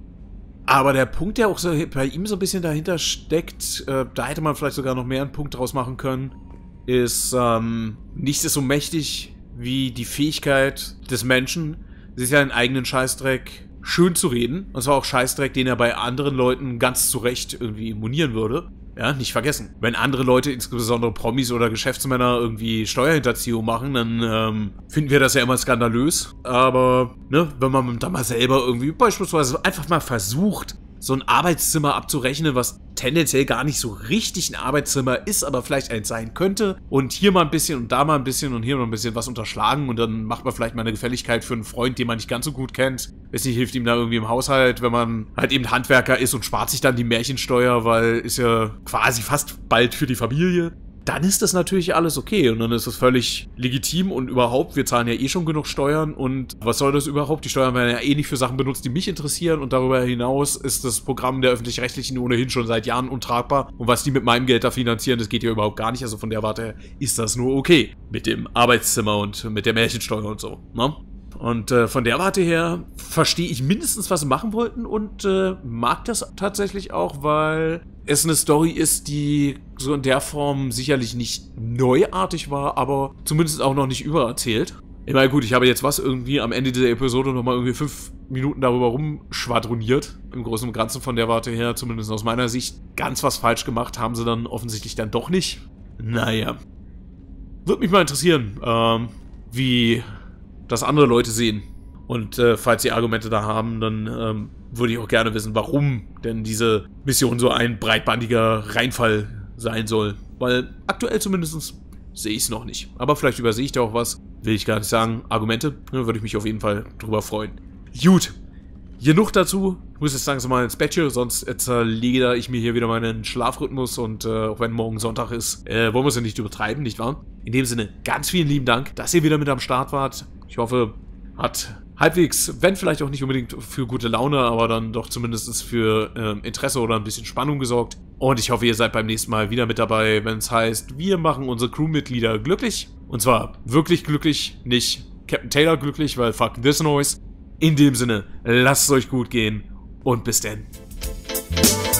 Aber der Punkt, der auch so bei ihm so ein bisschen dahinter steckt, äh, da hätte man vielleicht sogar noch mehr einen Punkt draus machen können, ist, ähm, nichts ist so mächtig wie die Fähigkeit des Menschen, sich seinen eigenen Scheißdreck schön zu reden. Und zwar auch Scheißdreck, den er bei anderen Leuten ganz zu Recht irgendwie monieren würde. Ja, nicht vergessen. Wenn andere Leute, insbesondere Promis oder Geschäftsmänner, irgendwie Steuerhinterziehung machen, dann ähm, finden wir das ja immer skandalös. Aber, ne, wenn man da mal selber irgendwie beispielsweise einfach mal versucht, so ein Arbeitszimmer abzurechnen, was tendenziell gar nicht so richtig ein Arbeitszimmer ist, aber vielleicht eins sein könnte. Und hier mal ein bisschen und da mal ein bisschen und hier noch ein bisschen was unterschlagen. Und dann macht man vielleicht mal eine Gefälligkeit für einen Freund, den man nicht ganz so gut kennt. Weiß nicht, hilft ihm da irgendwie im Haushalt, wenn man halt eben Handwerker ist und spart sich dann die Märchensteuer, weil ist ja quasi fast bald für die Familie. Dann ist das natürlich alles okay und dann ist das völlig legitim und überhaupt, wir zahlen ja eh schon genug Steuern und was soll das überhaupt? Die Steuern werden ja eh nicht für Sachen benutzt, die mich interessieren und darüber hinaus ist das Programm der Öffentlich-Rechtlichen ohnehin schon seit Jahren untragbar und was die mit meinem Geld da finanzieren, das geht ja überhaupt gar nicht, also von der Warte her ist das nur okay mit dem Arbeitszimmer und mit der Märchensteuer und so, ne? Und äh, von der Warte her verstehe ich mindestens, was sie machen wollten und äh, mag das tatsächlich auch, weil es eine Story ist, die so in der Form sicherlich nicht neuartig war, aber zumindest auch noch nicht übererzählt. Ich meine, gut, ich habe jetzt was irgendwie am Ende dieser Episode nochmal irgendwie fünf Minuten darüber rumschwadroniert. Im Großen und Ganzen von der Warte her, zumindest aus meiner Sicht, ganz was falsch gemacht haben sie dann offensichtlich dann doch nicht. Naja. Würde mich mal interessieren, ähm, wie das andere Leute sehen. Und äh, falls sie Argumente da haben, dann ähm, würde ich auch gerne wissen, warum denn diese Mission so ein breitbandiger Reinfall sein soll. Weil aktuell zumindest sehe ich es noch nicht. Aber vielleicht übersehe ich da auch was. Will ich gar nicht sagen. Argumente, ne, würde ich mich auf jeden Fall drüber freuen. Gut. Genug dazu. Ich muss jetzt langsam mal ins Bettchen, sonst zerlege ich mir hier wieder meinen Schlafrhythmus und äh, auch wenn morgen Sonntag ist, äh, wollen wir es ja nicht übertreiben, nicht wahr? In dem Sinne, ganz vielen lieben Dank, dass ihr wieder mit am Start wart. Ich hoffe, hat halbwegs, wenn vielleicht auch nicht unbedingt für gute Laune, aber dann doch zumindest für ähm, Interesse oder ein bisschen Spannung gesorgt. Und ich hoffe, ihr seid beim nächsten Mal wieder mit dabei, wenn es heißt, wir machen unsere Crewmitglieder glücklich. Und zwar wirklich glücklich, nicht Captain Taylor glücklich, weil fuck this noise. In dem Sinne, lasst es euch gut gehen und bis denn.